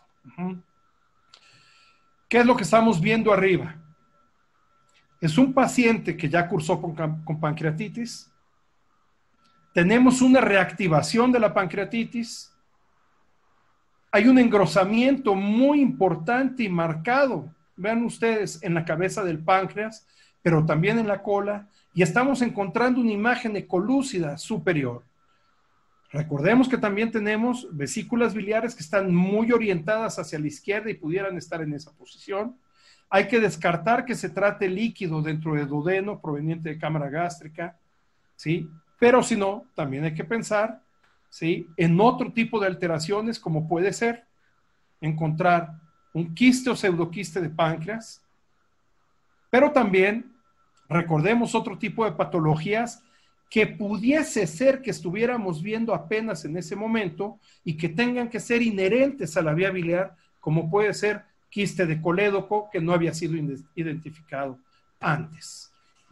¿Qué es lo que estamos viendo arriba? Es un paciente que ya cursó con pancreatitis. Tenemos una reactivación de la pancreatitis. Hay un engrosamiento muy importante y marcado, vean ustedes, en la cabeza del páncreas, pero también en la cola, y estamos encontrando una imagen ecolúcida superior. Recordemos que también tenemos vesículas biliares que están muy orientadas hacia la izquierda y pudieran estar en esa posición. Hay que descartar que se trate líquido dentro del duodeno proveniente de cámara gástrica, ¿sí? Pero si no, también hay que pensar, ¿sí?, en otro tipo de alteraciones, como puede ser encontrar un quiste o pseudoquiste de páncreas, pero también recordemos otro tipo de patologías que pudiese ser que estuviéramos viendo apenas en ese momento y que tengan que ser inherentes a la vía biliar, como puede ser quiste de colédoco que no había sido identificado antes.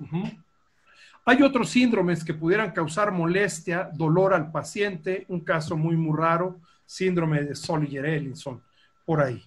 Hay otros síndromes que pudieran causar molestia, dolor al paciente, un caso muy raro, síndrome de Soliger-Ellison, por ahí.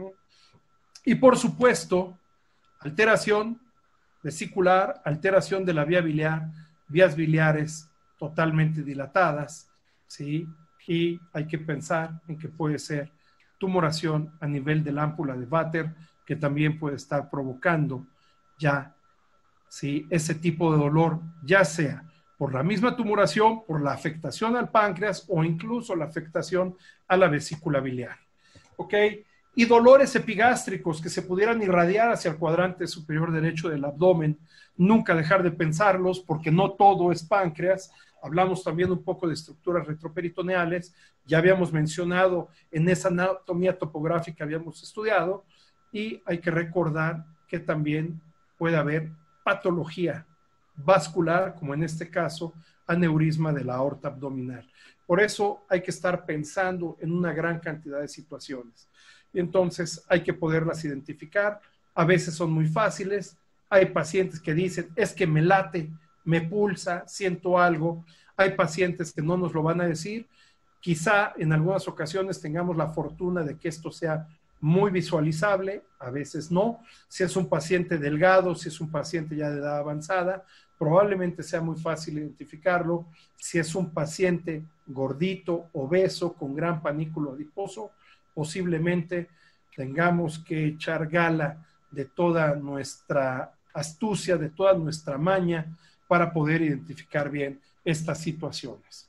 Y por supuesto, alteración vesicular, alteración de la vía biliar, vías biliares totalmente dilatadas, ¿sí? Y hay que pensar en que puede ser tumoración a nivel de la ámpula de Vater, que también puede estar provocando ya, ¿sí?, ese tipo de dolor, ya sea por la misma tumoración, por la afectación al páncreas o incluso la afectación a la vesícula biliar. ¿Ok? Y dolores epigástricos que se pudieran irradiar hacia el cuadrante superior derecho del abdomen. Nunca dejar de pensarlos, porque no todo es páncreas. Hablamos también un poco de estructuras retroperitoneales. Ya habíamos mencionado en esa anatomía topográfica, habíamos estudiado, y hay que recordar que también puede haber patología vascular, como en este caso, aneurisma de la aorta abdominal. Por eso hay que estar pensando en una gran cantidad de situaciones. Y entonces hay que poderlas identificar. A veces son muy fáciles. Hay pacientes que dicen, es que me late, me pulsa, siento algo. Hay pacientes que no nos lo van a decir. Quizá en algunas ocasiones tengamos la fortuna de que esto sea muy visualizable, a veces no. Si es un paciente delgado, si es un paciente ya de edad avanzada, probablemente sea muy fácil identificarlo. Si es un paciente gordito, obeso, con gran panículo adiposo, posiblemente tengamos que echar gala de toda nuestra astucia, de toda nuestra maña para poder identificar bien estas situaciones.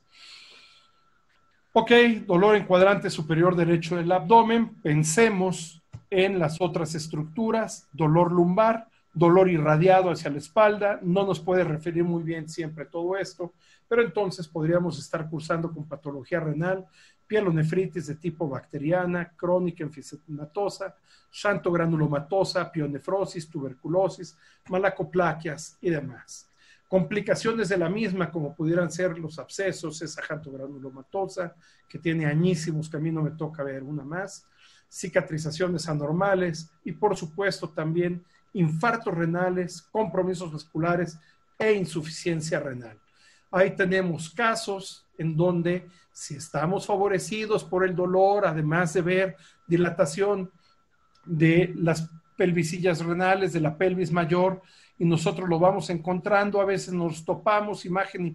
Ok, dolor en cuadrante superior derecho del abdomen. Pensemos en las otras estructuras, dolor lumbar, dolor irradiado hacia la espalda. No nos puede referir muy bien siempre todo esto, pero entonces podríamos estar cursando con patología renal, pielonefritis de tipo bacteriana, crónica enfisematosa, xantogranulomatosa, pionefrosis, tuberculosis, malacoplaquias y demás. Complicaciones de la misma, como pudieran ser los abscesos, esa xantogranulomatosa, que tiene añísimos, que a mí no me toca ver una más, cicatrizaciones anormales y, por supuesto, también infartos renales, compromisos vasculares e insuficiencia renal. Ahí tenemos casos en donde, si estamos favorecidos por el dolor, además de ver dilatación de las pelvisillas renales, de la pelvis mayor, y nosotros lo vamos encontrando, a veces nos topamos imagen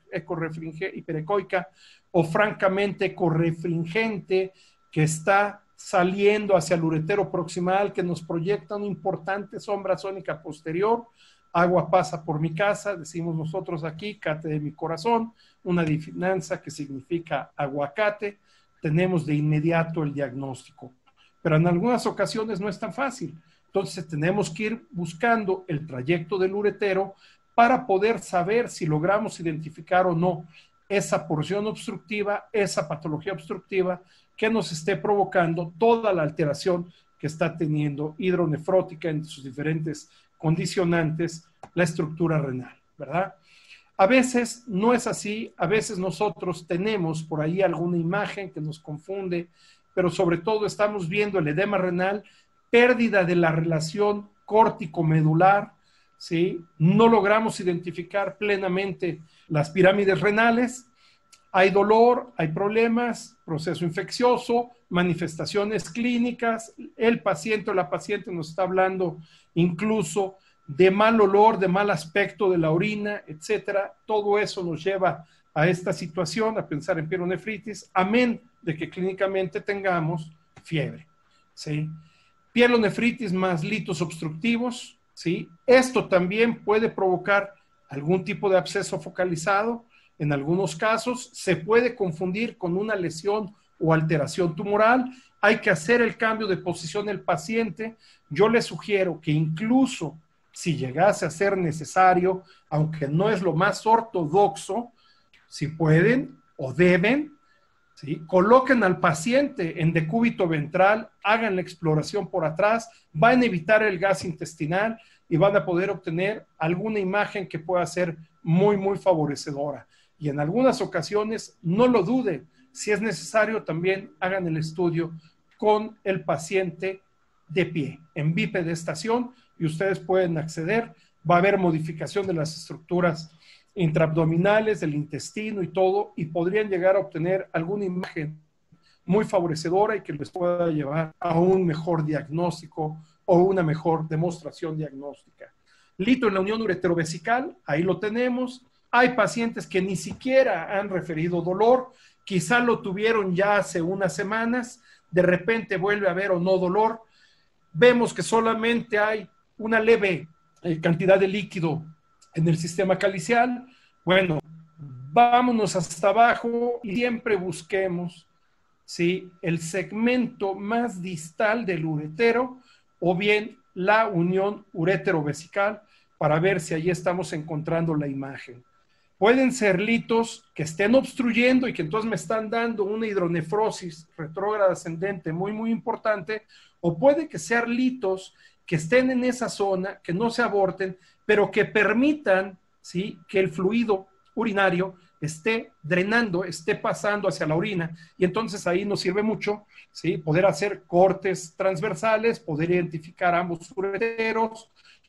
hiperecoica o francamente ecorrefringente que está saliendo hacia el uretero proximal, que nos proyecta una importante sombra sónica posterior. Agua pasa por mi casa, decimos nosotros aquí, cate de mi corazón, una adivinanza que significa aguacate. Tenemos de inmediato el diagnóstico, pero en algunas ocasiones no es tan fácil. Entonces tenemos que ir buscando el trayecto del uretero para poder saber si logramos identificar o no esa porción obstructiva, esa patología obstructiva que nos esté provocando toda la alteración que está teniendo hidronefrótica en sus diferentes condicionantes la estructura renal, ¿verdad? A veces no es así, a veces nosotros tenemos por ahí alguna imagen que nos confunde, pero sobre todo estamos viendo el edema renal, pérdida de la relación córtico-medular, ¿sí? No logramos identificar plenamente las pirámides renales, hay dolor, hay problemas, proceso infeccioso, manifestaciones clínicas, el paciente o la paciente nos está hablando incluso de mal olor, de mal aspecto de la orina, etcétera. Todo eso nos lleva a esta situación, a pensar en pielonefritis, amén de que clínicamente tengamos fiebre, ¿sí? Pielonefritis más litos obstructivos, ¿sí? Esto también puede provocar algún tipo de absceso focalizado. En algunos casos se puede confundir con una lesión o alteración tumoral. Hay que hacer el cambio de posición del paciente. Yo les sugiero que incluso si llegase a ser necesario, aunque no es lo más ortodoxo, si pueden o deben, ¿sí?, coloquen al paciente en decúbito ventral, hagan la exploración por atrás, van a evitar el gas intestinal y van a poder obtener alguna imagen que pueda ser muy, muy favorecedora. Y en algunas ocasiones, no lo duden, si es necesario también hagan el estudio con el paciente de pie, en bipedestación, y ustedes pueden acceder. Va a haber modificación de las estructuras intraabdominales, del intestino y todo, y podrían llegar a obtener alguna imagen muy favorecedora y que les pueda llevar a un mejor diagnóstico o una mejor demostración diagnóstica. Lito en la unión ureterovesical, ahí lo tenemos. Hay pacientes que ni siquiera han referido dolor, quizá lo tuvieron ya hace unas semanas, de repente vuelve a haber o no dolor. Vemos que solamente hay una leve cantidad de líquido en el sistema calicial. Bueno, vámonos hasta abajo y siempre busquemos, ¿sí?, el segmento más distal del uretero o bien la unión ureterovesical para ver si allí estamos encontrando la imagen. Pueden ser litos que estén obstruyendo y que entonces me están dando una hidronefrosis retrógrada ascendente muy, muy importante, o puede que sean litos que estén en esa zona, que no se aborten, pero que permitan, ¿sí?, que el fluido urinario esté drenando, esté pasando hacia la orina, y entonces ahí nos sirve mucho, ¿sí?, poder hacer cortes transversales, poder identificar ambos ureteros,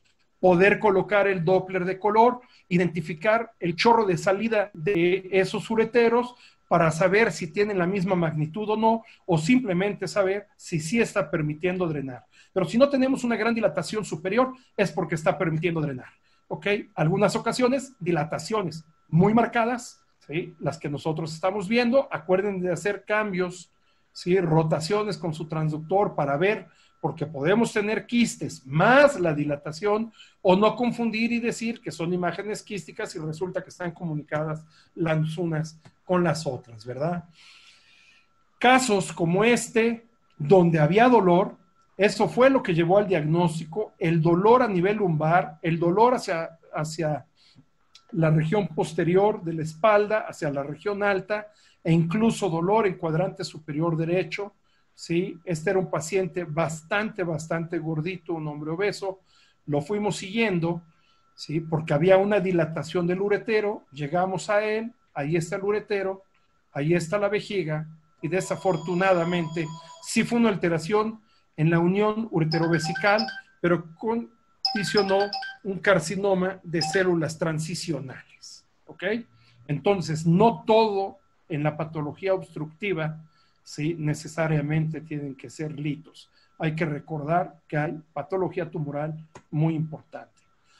poder colocar el Doppler de color, identificar el chorro de salida de esos ureteros para saber si tienen la misma magnitud o no, o simplemente saber si sí está permitiendo drenar. Pero si no tenemos una gran dilatación superior, es porque está permitiendo drenar. ¿Ok? Algunas ocasiones, dilataciones muy marcadas, ¿sí?, las que nosotros estamos viendo. Acuerden de hacer cambios, ¿sí?, rotaciones con su transductor para ver, porque podemos tener quistes más la dilatación, o no confundir y decir que son imágenes quísticas y resulta que están comunicadas las unas con las otras, ¿verdad? Casos como este, donde había dolor, eso fue lo que llevó al diagnóstico, el dolor a nivel lumbar, el dolor hacia la región posterior de la espalda, hacia la región alta, e incluso dolor en cuadrante superior derecho, ¿sí? Este era un paciente bastante gordito, un hombre obeso. Lo fuimos siguiendo, ¿sí?, porque había una dilatación del uretero. Llegamos a él, ahí está el uretero, ahí está la vejiga, y desafortunadamente sí fue una alteración en la unión ureterovesical, pero condicionó un carcinoma de células transicionales. ¿Ok? Entonces, no todo en la patología obstructiva, ¿sí?, necesariamente tienen que ser litos. Hay que recordar que hay patología tumoral muy importante.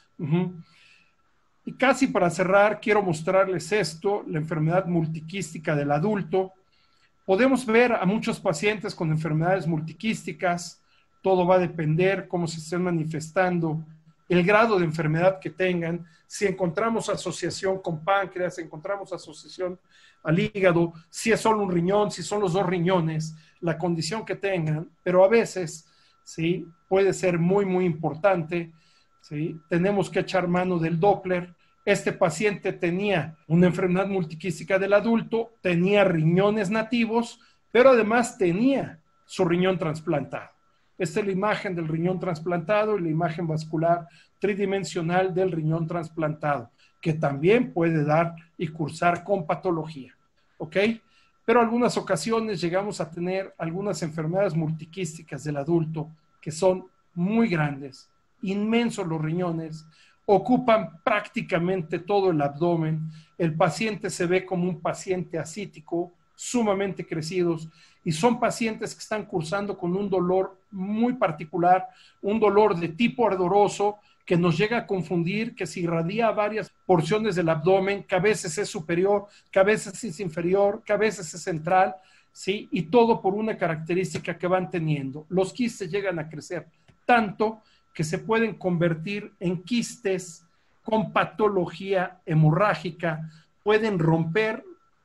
Y casi para cerrar, quiero mostrarles esto, la enfermedad multiquística del adulto. Podemos ver a muchos pacientes con enfermedades multiquísticas. Todo va a depender cómo se estén manifestando, el grado de enfermedad que tengan. Si encontramos asociación con páncreas, encontramos asociación al hígado, si es solo un riñón, si son los dos riñones, la condición que tengan, pero a veces, ¿sí?, puede ser muy importante, ¿sí? Tenemos que echar mano del Doppler. Este paciente tenía una enfermedad multiquística del adulto, tenía riñones nativos, pero además tenía su riñón trasplantado. Esta es la imagen del riñón trasplantado y la imagen vascular tridimensional del riñón trasplantado, que también puede dar y cursar con patología. ¿Ok? Pero en algunas ocasiones llegamos a tener algunas enfermedades multiquísticas del adulto que son muy grandes, inmensos los riñones, ocupan prácticamente todo el abdomen. El paciente se ve como un paciente ascítico, sumamente crecidos, y son pacientes que están cursando con un dolor muy particular, un dolor de tipo ardoroso que nos llega a confundir, que se irradia a varias porciones del abdomen, que a veces es superior, que a veces es inferior, que a veces es central, ¿sí? Y todo por una característica que van teniendo. Los quistes llegan a crecer tanto que se pueden convertir en quistes con patología hemorrágica, pueden romper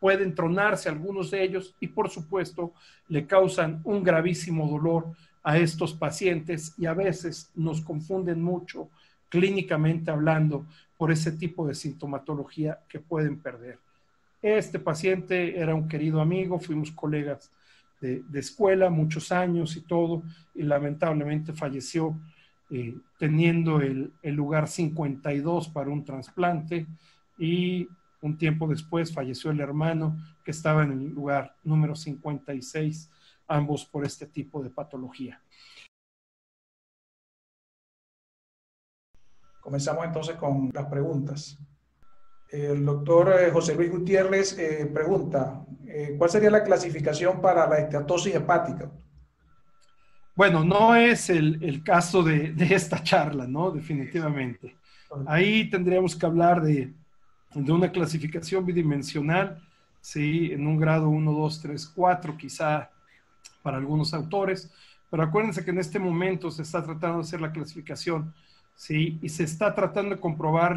pueden tronarse algunos de ellos y por supuesto le causan un gravísimo dolor a estos pacientes y a veces nos confunden mucho clínicamente hablando por ese tipo de sintomatología que pueden perder. Este paciente era un querido amigo, fuimos colegas de escuela muchos años y todo, y lamentablemente falleció teniendo el lugar 52 para un trasplante, y un tiempo después falleció el hermano que estaba en el lugar número 56, ambos por este tipo de patología. Comenzamos entonces con las preguntas. El doctor José Luis Gutiérrez pregunta, ¿cuál sería la clasificación para la esteatosis hepática? Bueno, no es el caso de esta charla, ¿no? Definitivamente. Ahí tendríamos que hablar de una clasificación bidimensional, ¿sí? En un grado 1, 2, 3, 4, quizá para algunos autores, pero acuérdense que en este momento se está tratando de hacer la clasificación, ¿sí? Y se está tratando de comprobar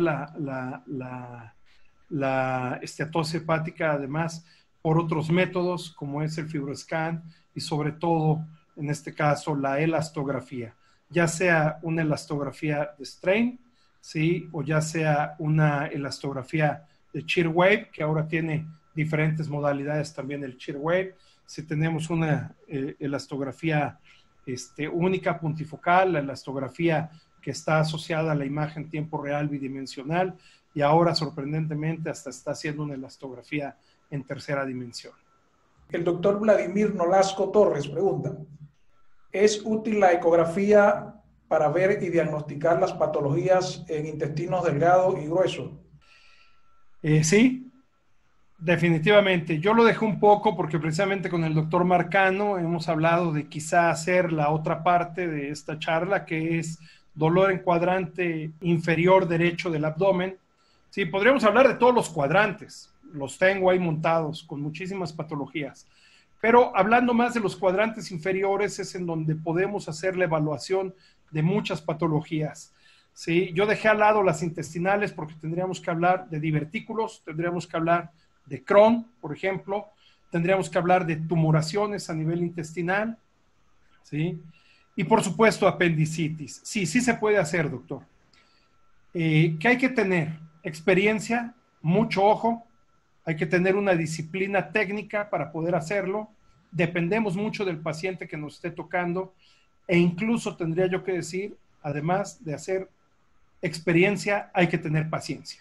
la esteatosis hepática, además, por otros métodos, como es el FibroScan y sobre todo, en este caso, la elastografía, ya sea una elastografía de strain, ¿sí? O ya sea una elastografía de shear wave, que ahora tiene diferentes modalidades también el shear wave. Si tenemos una elastografía única puntifocal, la elastografía que está asociada a la imagen tiempo real bidimensional, y ahora sorprendentemente hasta está haciendo una elastografía en tercera dimensión. El doctor Vladimir Nolasco Torres pregunta, ¿es útil la ecografía para ver y diagnosticar las patologías en intestinos delgados y gruesos? Sí, definitivamente. Yo lo dejé un poco porque precisamente con el doctor Marcano hemos hablado de quizá hacer la otra parte de esta charla, que es dolor en cuadrante inferior derecho del abdomen. Sí, podríamos hablar de todos los cuadrantes, los tengo ahí montados con muchísimas patologías, pero hablando más de los cuadrantes inferiores es en donde podemos hacer la evaluación de muchas patologías. Sí, yo dejé al lado las intestinales porque tendríamos que hablar de divertículos, tendríamos que hablar de Crohn, por ejemplo, tendríamos que hablar de tumoraciones a nivel intestinal, ¿sí? Y por supuesto apendicitis. Sí, sí se puede hacer, doctor. ¿Qué hay que tener? Experiencia, mucho ojo, hay que tener una disciplina técnica para poder hacerlo, dependemos mucho del paciente que nos esté tocando, e incluso tendría yo que decir, además de hacer experiencia, hay que tener paciencia.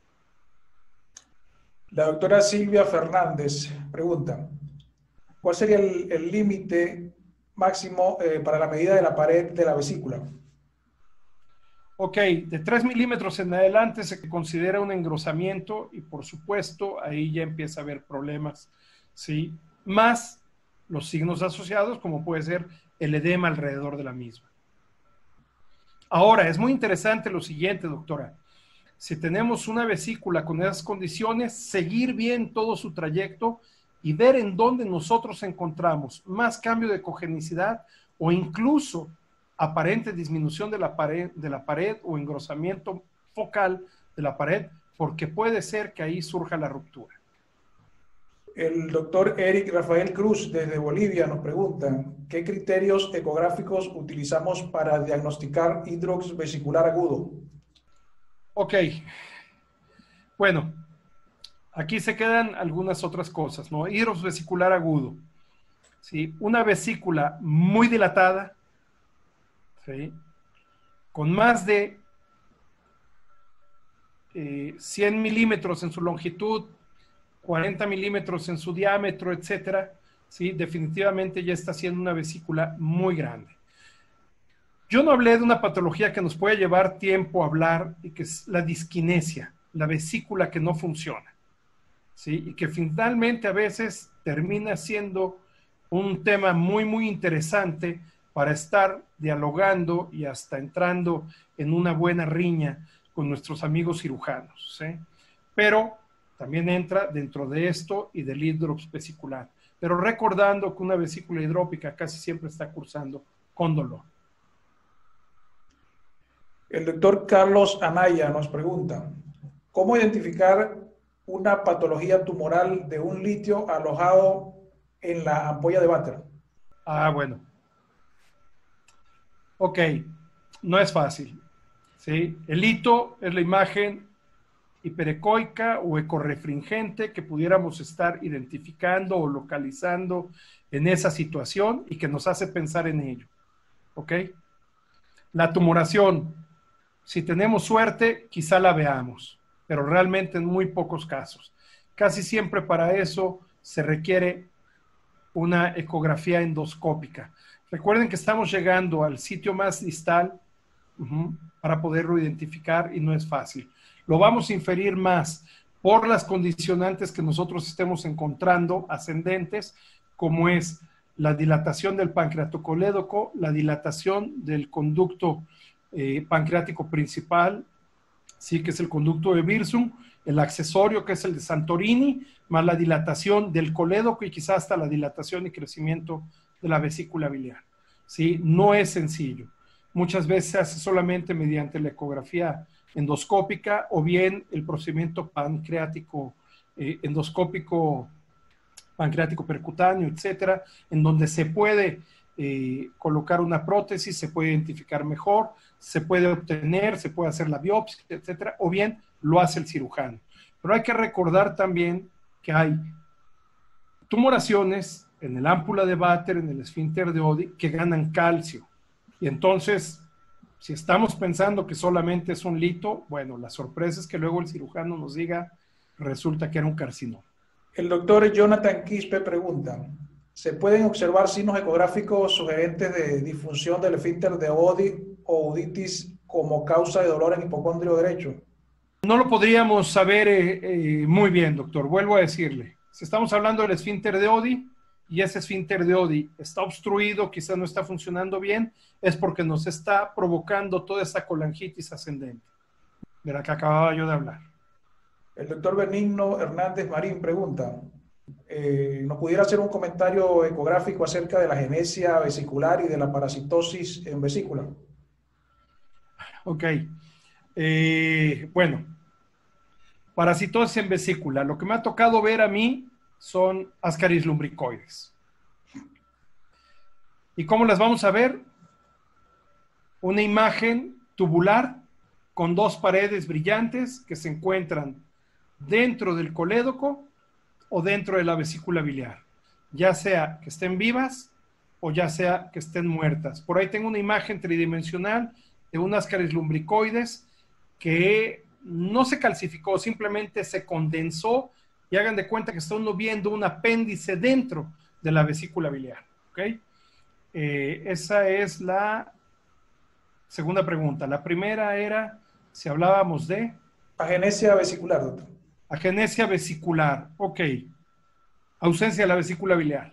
La doctora Silvia Fernández pregunta, ¿cuál sería el límite máximo para la medida de la pared de la vesícula? Ok, de 3 milímetros en adelante se considera un engrosamiento y por supuesto ahí ya empieza a haber problemas, ¿sí? Más los signos asociados como puede ser el edema alrededor de la misma. Ahora, es muy interesante lo siguiente, doctora. Si tenemos una vesícula con esas condiciones, seguir bien todo su trayecto y ver en dónde nosotros encontramos más cambio de cogenicidad o incluso aparente disminución de la pared o engrosamiento focal de la pared, porque puede ser que ahí surja la ruptura. El doctor Eric Rafael Cruz desde Bolivia nos pregunta, ¿qué criterios ecográficos utilizamos para diagnosticar hidrox vesicular agudo? Ok, bueno, aquí se quedan algunas otras cosas, ¿no? Hidrox vesicular agudo, ¿sí? Una vesícula muy dilatada, ¿sí? Con más de 100 milímetros en su longitud, 40 milímetros en su diámetro, etcétera, ¿sí? Definitivamente ya está siendo una vesícula muy grande. Yo no hablé de una patología que nos puede llevar tiempo a hablar y que es la disquinesia, la vesícula que no funciona, ¿sí? Y que finalmente a veces termina siendo un tema muy, muy interesante para estar dialogando y hasta entrando en una buena riña con nuestros amigos cirujanos, ¿sí? Pero también entra dentro de esto y del hidrox vesicular. Pero recordando que una vesícula hidrópica casi siempre está cursando con dolor. El doctor Carlos Anaya nos pregunta, ¿cómo identificar una patología tumoral de un litio alojado en la ampolla de váter? Ah, bueno. Ok, no es fácil. ¿Sí? El hito es la imagen hiperecoica o ecorrefringente que pudiéramos estar identificando o localizando en esa situación y que nos hace pensar en ello. ¿Ok? La tumoración, si tenemos suerte, quizá la veamos, pero realmente en muy pocos casos. Casi siempre para eso se requiere una ecografía endoscópica. Recuerden que estamos llegando al sitio más distal para poderlo identificar y no es fácil. Lo vamos a inferir más por las condicionantes que nosotros estemos encontrando ascendentes, como es la dilatación del pancreatocolédoco, la dilatación del conducto pancreático principal, sí, que es el conducto de Wirsung, el accesorio, que es el de Santorini, más la dilatación del colédoco y quizás hasta la dilatación y crecimiento de la vesícula biliar. ¿Sí? No es sencillo. Muchas veces se hace solamente mediante la ecografía endoscópica o bien el procedimiento pancreático endoscópico pancreático percutáneo, etcétera, en donde se puede colocar una prótesis, se puede identificar mejor, se puede obtener, se puede hacer la biopsia, etcétera, o bien lo hace el cirujano. Pero hay que recordar también que hay tumoraciones en el ámpula de Vater, en el esfínter de Oddi, que ganan calcio. Y entonces, si estamos pensando que solamente es un lito, bueno, la sorpresa es que luego el cirujano nos diga, resulta que era un carcinoma. El doctor Jonathan Quispe pregunta, ¿se pueden observar signos ecográficos sugerentes de disfunción del esfínter de Oddi o uditis como causa de dolor en hipocondrio derecho? No lo podríamos saber muy bien, doctor. Vuelvo a decirle, si estamos hablando del esfínter de Oddi y ese esfínter de Oddi está obstruido, quizás no está funcionando bien, es porque nos está provocando toda esa colangitis ascendente de la que acababa yo de hablar. El doctor Benigno Hernández Marín pregunta, ¿nos pudiera hacer un comentario ecográfico acerca de la genesia vesicular y de la parasitosis en vesícula? Ok. Bueno, parasitosis en vesícula. Lo que me ha tocado ver a mí son Ascaris lumbricoides. ¿Y cómo las vamos a ver? Una imagen tubular con dos paredes brillantes que se encuentran dentro del colédoco o dentro de la vesícula biliar, ya sea que estén vivas o ya sea que estén muertas. Por ahí tengo una imagen tridimensional de un Ascaris lumbricoides que no se calcificó, simplemente se condensó y hagan de cuenta que está uno viendo un apéndice dentro de la vesícula biliar. ¿Okay? Esa es la segunda pregunta. La primera era si hablábamos de agenesia vesicular, doctor. Agenesia vesicular, ok. Ausencia de la vesícula biliar.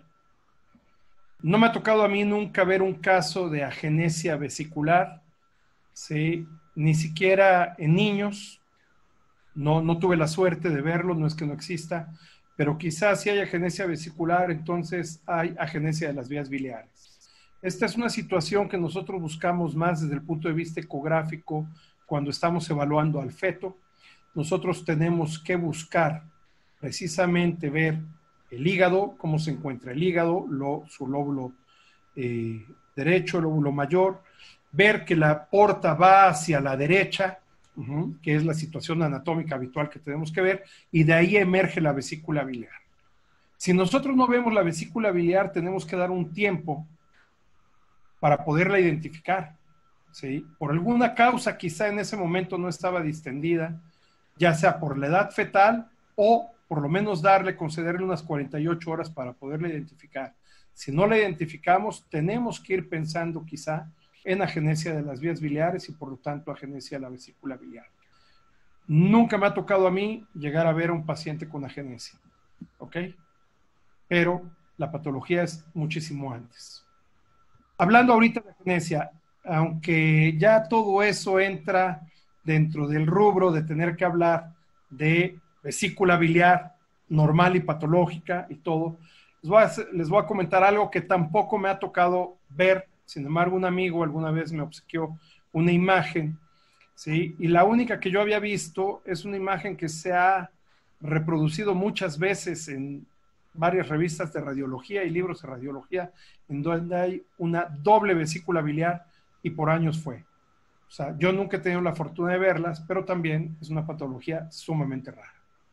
No me ha tocado a mí nunca ver un caso de agenesia vesicular, ¿sí? Ni siquiera en niños. No tuve la suerte de verlo, no es que no exista, pero quizás si hay agenesia vesicular, entonces hay agenesia de las vías biliares. Esta es una situación que nosotros buscamos más desde el punto de vista ecográfico cuando estamos evaluando al feto. Nosotros tenemos que buscar precisamente ver el hígado, cómo se encuentra el hígado, su lóbulo derecho, el lóbulo mayor, ver que la porta va hacia la derecha, que es la situación anatómica habitual que tenemos que ver, y de ahí emerge la vesícula biliar. Si nosotros no vemos la vesícula biliar, tenemos que dar un tiempo para poderla identificar, ¿sí? Por alguna causa quizá en ese momento no estaba distendida, ya sea por la edad fetal o por lo menos concederle unas 48 horas para poderla identificar. Si no la identificamos, tenemos que ir pensando quizá en agenesia de las vías biliares y por lo tanto agenesia de la vesícula biliar. Nunca me ha tocado a mí llegar a ver a un paciente con agenesia, ¿ok? Pero la patología es muchísimo antes. Hablando ahorita de agenesia, aunque ya todo eso entra dentro del rubro de tener que hablar de vesícula biliar normal y patológica y todo, les voy a comentar algo que tampoco me ha tocado ver. Sin embargo, un amigo alguna vez me obsequió una imagen, ¿sí? Y la única que yo había visto es una imagen que se ha reproducido muchas veces en varias revistas de radiología y libros de radiología, en donde hay una doble vesícula biliar y por años fue. O sea, yo nunca he tenido la fortuna de verlas, pero también es una patología sumamente rara.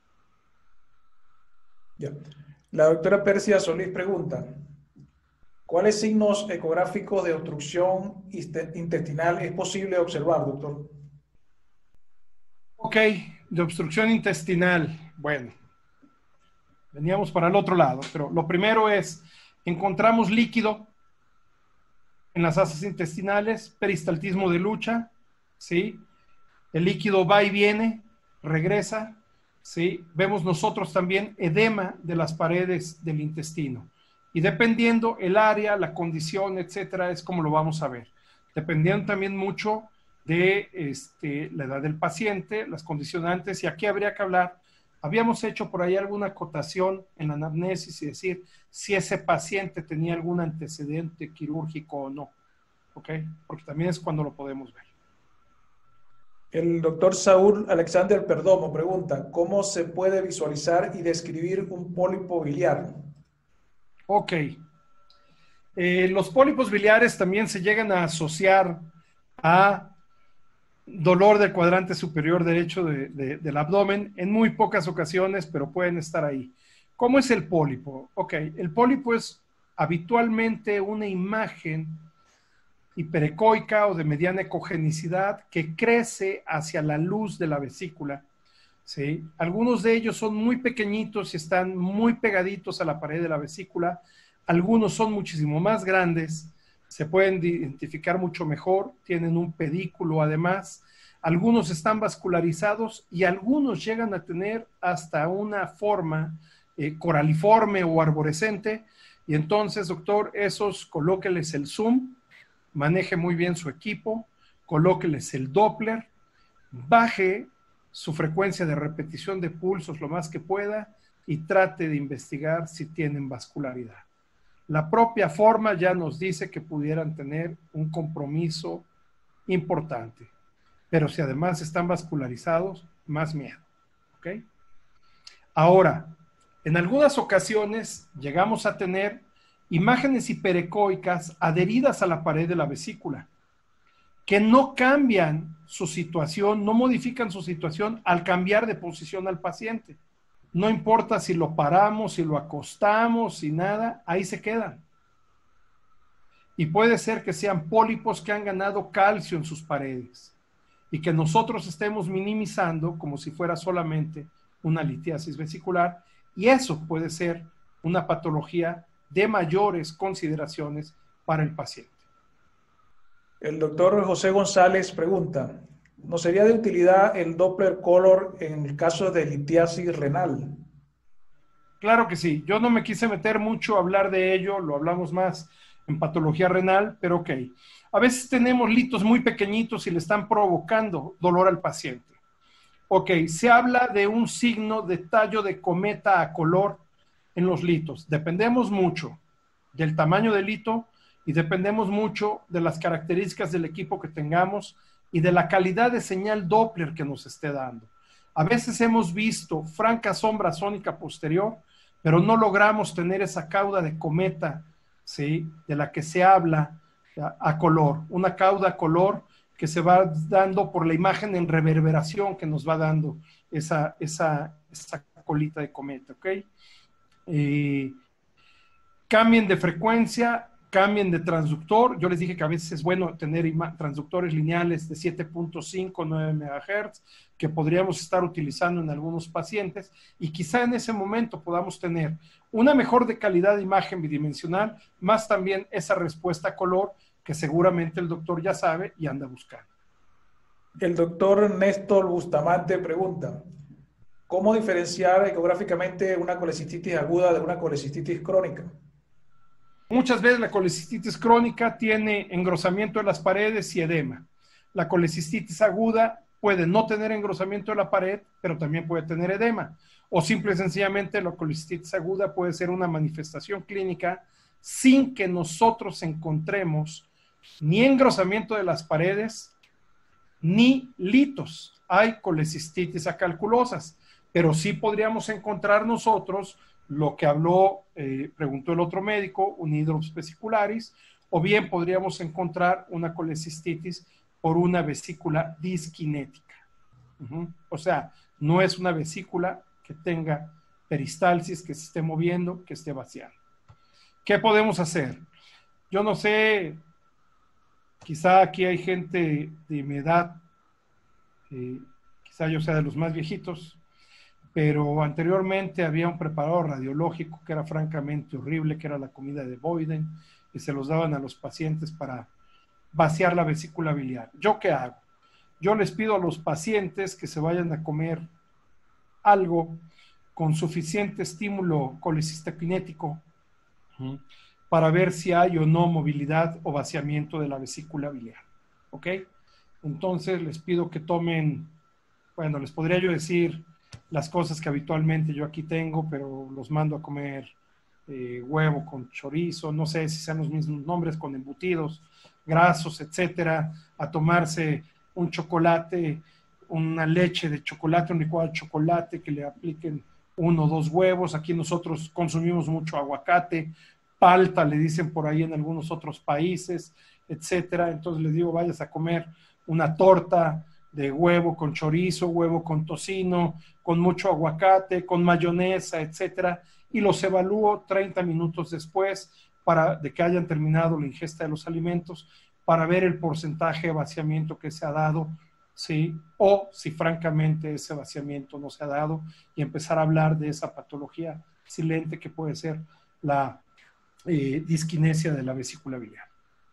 Ya. La doctora Persia Solís pregunta, ¿cuáles signos ecográficos de obstrucción intestinal es posible observar, doctor? Ok, de obstrucción intestinal. Bueno, veníamos para el otro lado, pero lo primero es, encontramos líquido en las asas intestinales, peristaltismo de lucha, ¿sí? El líquido va y viene, regresa, ¿sí? Vemos nosotros también edema de las paredes del intestino. Y dependiendo el área, la condición, etcétera, es como lo vamos a ver. Dependiendo también mucho de la edad del paciente, las condicionantes, y aquí habría que hablar. Habíamos hecho por ahí alguna acotación en la anamnesis y decir si ese paciente tenía algún antecedente quirúrgico o no, ¿ok? Porque también es cuando lo podemos ver. El doctor Saúl Alexander Perdomo pregunta, ¿cómo se puede visualizar y describir un pólipo biliar? Ok. Los pólipos biliares también se llegan a asociar a dolor del cuadrante superior derecho del abdomen en muy pocas ocasiones, pero pueden estar ahí. ¿Cómo es el pólipo? Ok, el pólipo es habitualmente una imagen hiperecoica o de mediana ecogenicidad que crece hacia la luz de la vesícula, ¿sí? Algunos de ellos son muy pequeñitos y están muy pegaditos a la pared de la vesícula. Algunos son muchísimo más grandes, se pueden identificar mucho mejor, tienen un pedículo además. Algunos están vascularizados y algunos llegan a tener hasta una forma coraliforme o arborescente. Y entonces, doctor, esos colóqueles el zoom, maneje muy bien su equipo, colóqueles el Doppler, baje su frecuencia de repetición de pulsos lo más que pueda y trate de investigar si tienen vascularidad. La propia forma ya nos dice que pudieran tener un compromiso importante, pero si además están vascularizados, más miedo, ¿ok? Ahora, en algunas ocasiones llegamos a tener imágenes hiperecoicas adheridas a la pared de la vesícula, que no cambian su situación, no modifican su situación al cambiar de posición al paciente. No importa si lo paramos, si lo acostamos, si nada, ahí se quedan. Y puede ser que sean pólipos que han ganado calcio en sus paredes y que nosotros estemos minimizando como si fuera solamente una litiasis vesicular, y eso puede ser una patología de mayores consideraciones para el paciente. El doctor José González pregunta, ¿no sería de utilidad el Doppler Color en el caso de litiasis renal? Claro que sí. Yo no me quise meter mucho a hablar de ello, lo hablamos más en patología renal, pero ok. A veces tenemos litos muy pequeñitos y le están provocando dolor al paciente. Ok, se habla de un signo de tallo de cometa a color en los litos. Dependemos mucho del tamaño del lito y dependemos mucho de las características del equipo que tengamos y de la calidad de señal Doppler que nos esté dando. A veces hemos visto franca sombra sónica posterior, pero no logramos tener esa cauda de cometa, ¿sí?, de la que se habla a color, una cauda a color que se va dando por la imagen en reverberación que nos va dando esa colita de cometa, ¿ok? Cambien de frecuencia, cambien de transductor. Yo les dije que a veces es bueno tener transductores lineales de 7.5, 9 MHz, que podríamos estar utilizando en algunos pacientes, y quizá en ese momento podamos tener una mejor de calidad de imagen bidimensional, más también esa respuesta a color que seguramente el doctor ya sabe y anda buscando. El doctor Néstor Bustamante pregunta, ¿cómo diferenciar ecográficamente una colecistitis aguda de una colecistitis crónica? Muchas veces la colecistitis crónica tiene engrosamiento de las paredes y edema. La colecistitis aguda puede no tener engrosamiento de la pared, pero también puede tener edema. O simple y sencillamente la colecistitis aguda puede ser una manifestación clínica sin que nosotros encontremos ni engrosamiento de las paredes ni litos. Hay colecistitis acalculosas, pero sí podríamos encontrar nosotros lo que habló, preguntó el otro médico, un hidrops vesicularis, o bien podríamos encontrar una colecistitis por una vesícula disquinética. O sea, no es una vesícula que tenga peristalsis, que se esté moviendo, que esté vaciando. ¿Qué podemos hacer? Yo no sé, quizá aquí hay gente de mi edad, quizá yo sea de los más viejitos, pero anteriormente había un preparador radiológico que era francamente horrible, que era la comida de Boyden, y se los daban a los pacientes para vaciar la vesícula biliar. ¿Yo qué hago? Yo les pido a los pacientes que se vayan a comer algo con suficiente estímulo colecistoquinético para ver si hay o no movilidad o vaciamiento de la vesícula biliar. ¿Ok? Entonces les pido que tomen, bueno, les podría yo decir las cosas que habitualmente yo aquí tengo, pero los mando a comer huevo con chorizo, no sé si sean los mismos nombres, con embutidos, grasos, etcétera, a tomarse un chocolate, una leche de chocolate, un licuado de chocolate, que le apliquen 1 o 2 huevos. Aquí nosotros consumimos mucho aguacate, palta le dicen por ahí en algunos otros países, etcétera. Entonces les digo, vayas a comer una torta de huevo con chorizo, huevo con tocino, con mucho aguacate, con mayonesa, etcétera, y los evalúo 30 minutos después de que hayan terminado la ingesta de los alimentos, para ver el porcentaje de vaciamiento que se ha dado, ¿sí? O si francamente ese vaciamiento no se ha dado, y empezar a hablar de esa patología silente que puede ser la disquinesia de la vesícula biliar.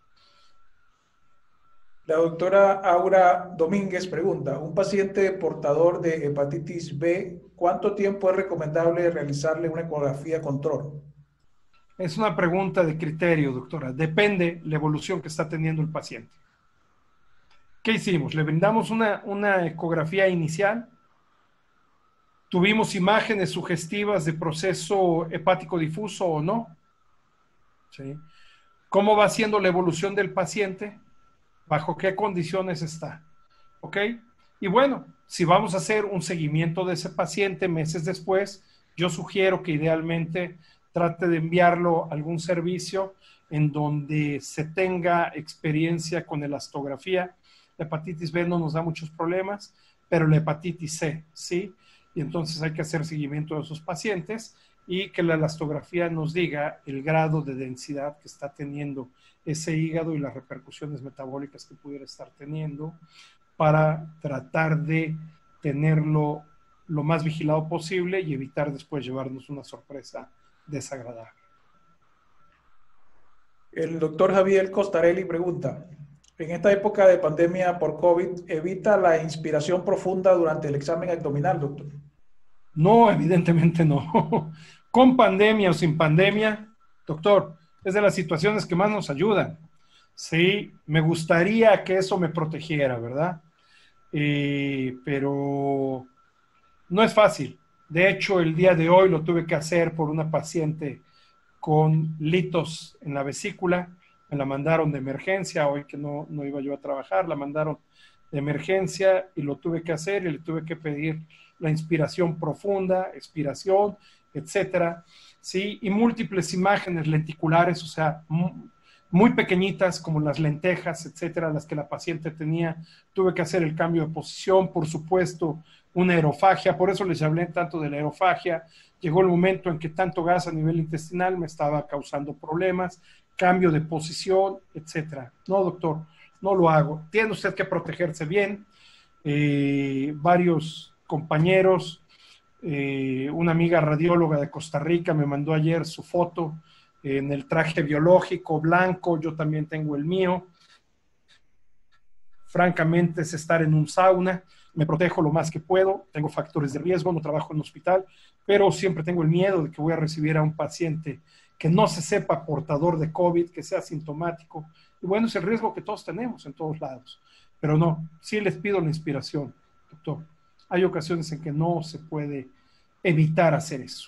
La doctora Aura Domínguez pregunta, un paciente portador de hepatitis B, ¿cuánto tiempo es recomendable realizarle una ecografía control? Es una pregunta de criterio, doctora. Depende la evolución que está teniendo el paciente. ¿Qué hicimos? Le brindamos una ecografía inicial. ¿Tuvimos imágenes sugestivas de proceso hepático difuso o no? ¿Sí? ¿Cómo va siendo la evolución del paciente? ¿Bajo qué condiciones está? ¿Ok? Y bueno, si vamos a hacer un seguimiento de ese paciente meses después, yo sugiero que idealmente trate de enviarlo a algún servicio en donde se tenga experiencia con elastografía. La hepatitis B no nos da muchos problemas, pero la hepatitis C, sí. Y entonces hay que hacer seguimiento de esos pacientes y que la elastografía nos diga el grado de densidad que está teniendo ese hígado y las repercusiones metabólicas que pudiera estar teniendo, para tratar de tenerlo lo más vigilado posible y evitar después llevarnos una sorpresa desagradable. El doctor Javier Costarelli pregunta, en esta época de pandemia por COVID, ¿evita la inspiración profunda durante el examen abdominal, doctor? No, evidentemente no. Con pandemia o sin pandemia, doctor, es de las situaciones que más nos ayudan. Sí, me gustaría que eso me protegiera, ¿verdad? Pero no es fácil. De hecho, el día de hoy lo tuve que hacer por una paciente con litos en la vesícula. Me la mandaron de emergencia, hoy que no iba yo a trabajar, la mandaron de emergencia y lo tuve que hacer y le tuve que pedir la inspiración profunda, expiración, etcétera. Sí, y múltiples imágenes lenticulares, o sea, muy pequeñitas como las lentejas, etcétera, las que la paciente tenía. Tuve que hacer el cambio de posición, por supuesto, una aerofagia, por eso les hablé tanto de la aerofagia. Llegó el momento en que tanto gas a nivel intestinal me estaba causando problemas, cambio de posición, etcétera. No, doctor, no lo hago. Tiene usted que protegerse bien. Varios compañeros, una amiga radióloga de Costa Rica me mandó ayer su foto en el traje biológico blanco, yo también tengo el mío. Francamente es estar en un sauna, me protejo lo más que puedo, tengo factores de riesgo, no trabajo en un hospital, pero siempre tengo el miedo de que voy a recibir a un paciente que no se sepa portador de COVID, que sea sintomático. Y bueno, es el riesgo que todos tenemos en todos lados. Pero no, sí les pido la inspiración, doctor. Hay ocasiones en que no se puede evitar hacer eso.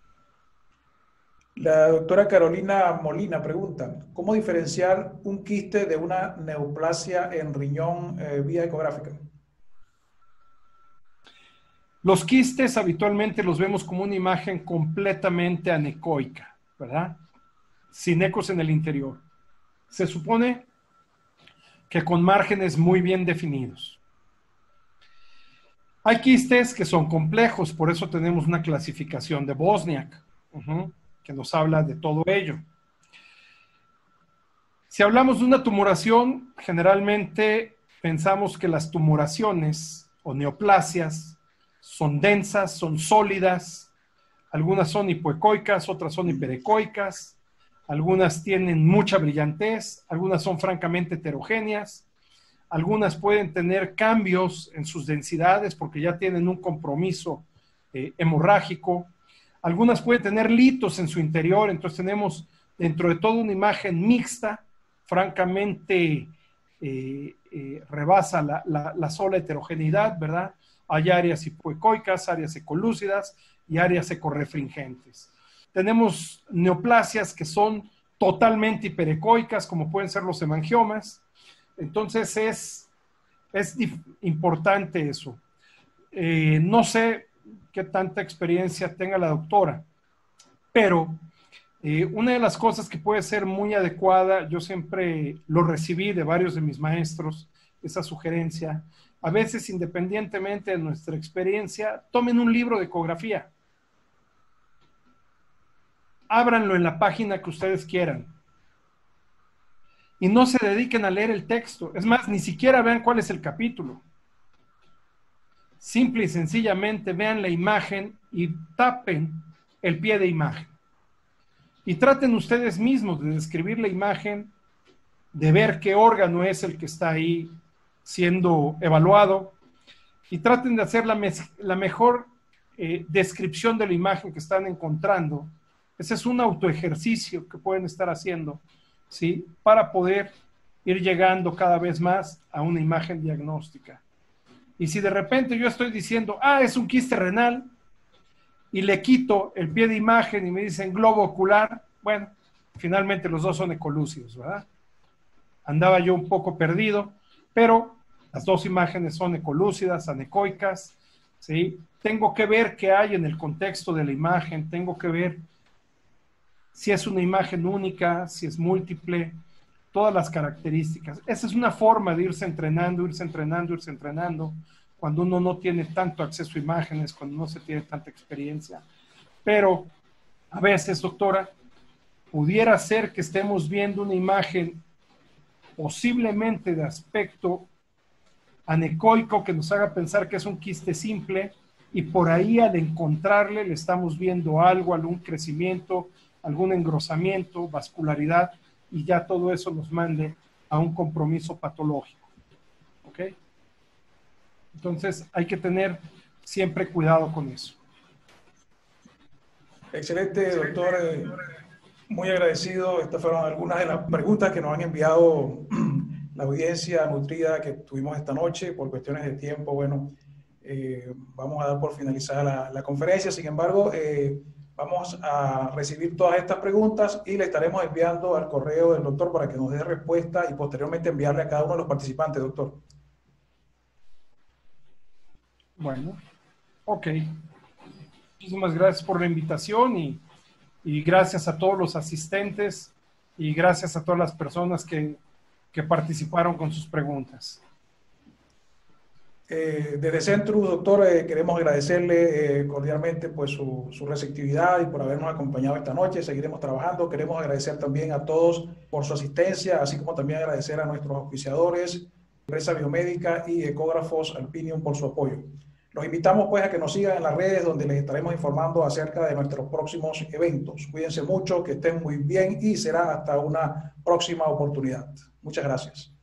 La doctora Carolina Molina pregunta, ¿cómo diferenciar un quiste de una neoplasia en riñón vía ecográfica? Los quistes habitualmente los vemos como una imagen completamente anecoica, ¿verdad? Sin ecos en el interior. Se supone que con márgenes muy bien definidos. Hay quistes que son complejos, por eso tenemos una clasificación de Bosniak, que nos habla de todo ello. Si hablamos de una tumoración, generalmente pensamos que las tumoraciones o neoplasias son densas, son sólidas, algunas son hipoecoicas, otras son hiperecoicas, algunas tienen mucha brillantez, algunas son francamente heterogéneas, algunas pueden tener cambios en sus densidades porque ya tienen un compromiso hemorrágico, algunas pueden tener litos en su interior, entonces tenemos dentro de todo una imagen mixta, francamente rebasa la sola heterogeneidad, ¿verdad? Hay áreas hipoecoicas, áreas ecolúcidas y áreas ecorefringentes. Tenemos neoplasias que son totalmente hiperecoicas, como pueden ser los hemangiomas. Entonces es importante eso. No sé qué tanta experiencia tenga la doctora, pero una de las cosas que puede ser muy adecuada, yo siempre lo recibí de varios de mis maestros, esa sugerencia, a veces independientemente de nuestra experiencia, tomen un libro de ecografía. Ábranlo en la página que ustedes quieran. Y no se dediquen a leer el texto. Es más, ni siquiera vean cuál es el capítulo. Simple y sencillamente vean la imagen y tapen el pie de imagen. Y traten ustedes mismos de describir la imagen, de ver qué órgano es el que está ahí siendo evaluado, y traten de hacer la mejor descripción de la imagen que están encontrando. Ese es un autoejercicio que pueden estar haciendo, ¿sí? Para poder ir llegando cada vez más a una imagen diagnóstica. Y si de repente yo estoy diciendo, es un quiste renal, y le quito el pie de imagen y me dicen globo ocular, bueno, finalmente los dos son ecolúcidos, ¿verdad? Andaba yo un poco perdido, pero las dos imágenes son ecolúcidas, anecoicas, ¿sí? Tengo que ver qué hay en el contexto de la imagen, tengo que ver si es una imagen única, si es múltiple, todas las características. Esa es una forma de irse entrenando, cuando uno no tiene tanto acceso a imágenes, cuando no se tiene tanta experiencia. Pero a veces, doctora, pudiera ser que estemos viendo una imagen posiblemente de aspecto anecoico que nos haga pensar que es un quiste simple, y por ahí al encontrarle le estamos viendo algo, algún crecimiento, algún engrosamiento, vascularidad, y ya todo eso nos mande a un compromiso patológico. ¿Ok? Entonces hay que tener siempre cuidado con eso. Excelente, doctor. Muy agradecido. Estas fueron algunas de las preguntas que nos han enviado la audiencia nutrida que tuvimos esta noche. Por cuestiones de tiempo, bueno, vamos a dar por finalizada la conferencia. Sin embargo, vamos a recibir todas estas preguntas y le estaremos enviando al correo del doctor para que nos dé respuesta y posteriormente enviarle a cada uno de los participantes, doctor. Bueno, ok. Muchísimas gracias por la invitación y gracias a todos los asistentes y gracias a todas las personas que participaron con sus preguntas. Desde Centrus, doctor, queremos agradecerle cordialmente pues su receptividad y por habernos acompañado esta noche. Seguiremos trabajando. Queremos agradecer también a todos por su asistencia, así como también agradecer a nuestros auspiciadores, Empresa Biomédica y Ecógrafos Alpinium por su apoyo. Los invitamos pues a que nos sigan en las redes donde les estaremos informando acerca de nuestros próximos eventos. Cuídense mucho, que estén muy bien y será hasta una próxima oportunidad. Muchas gracias.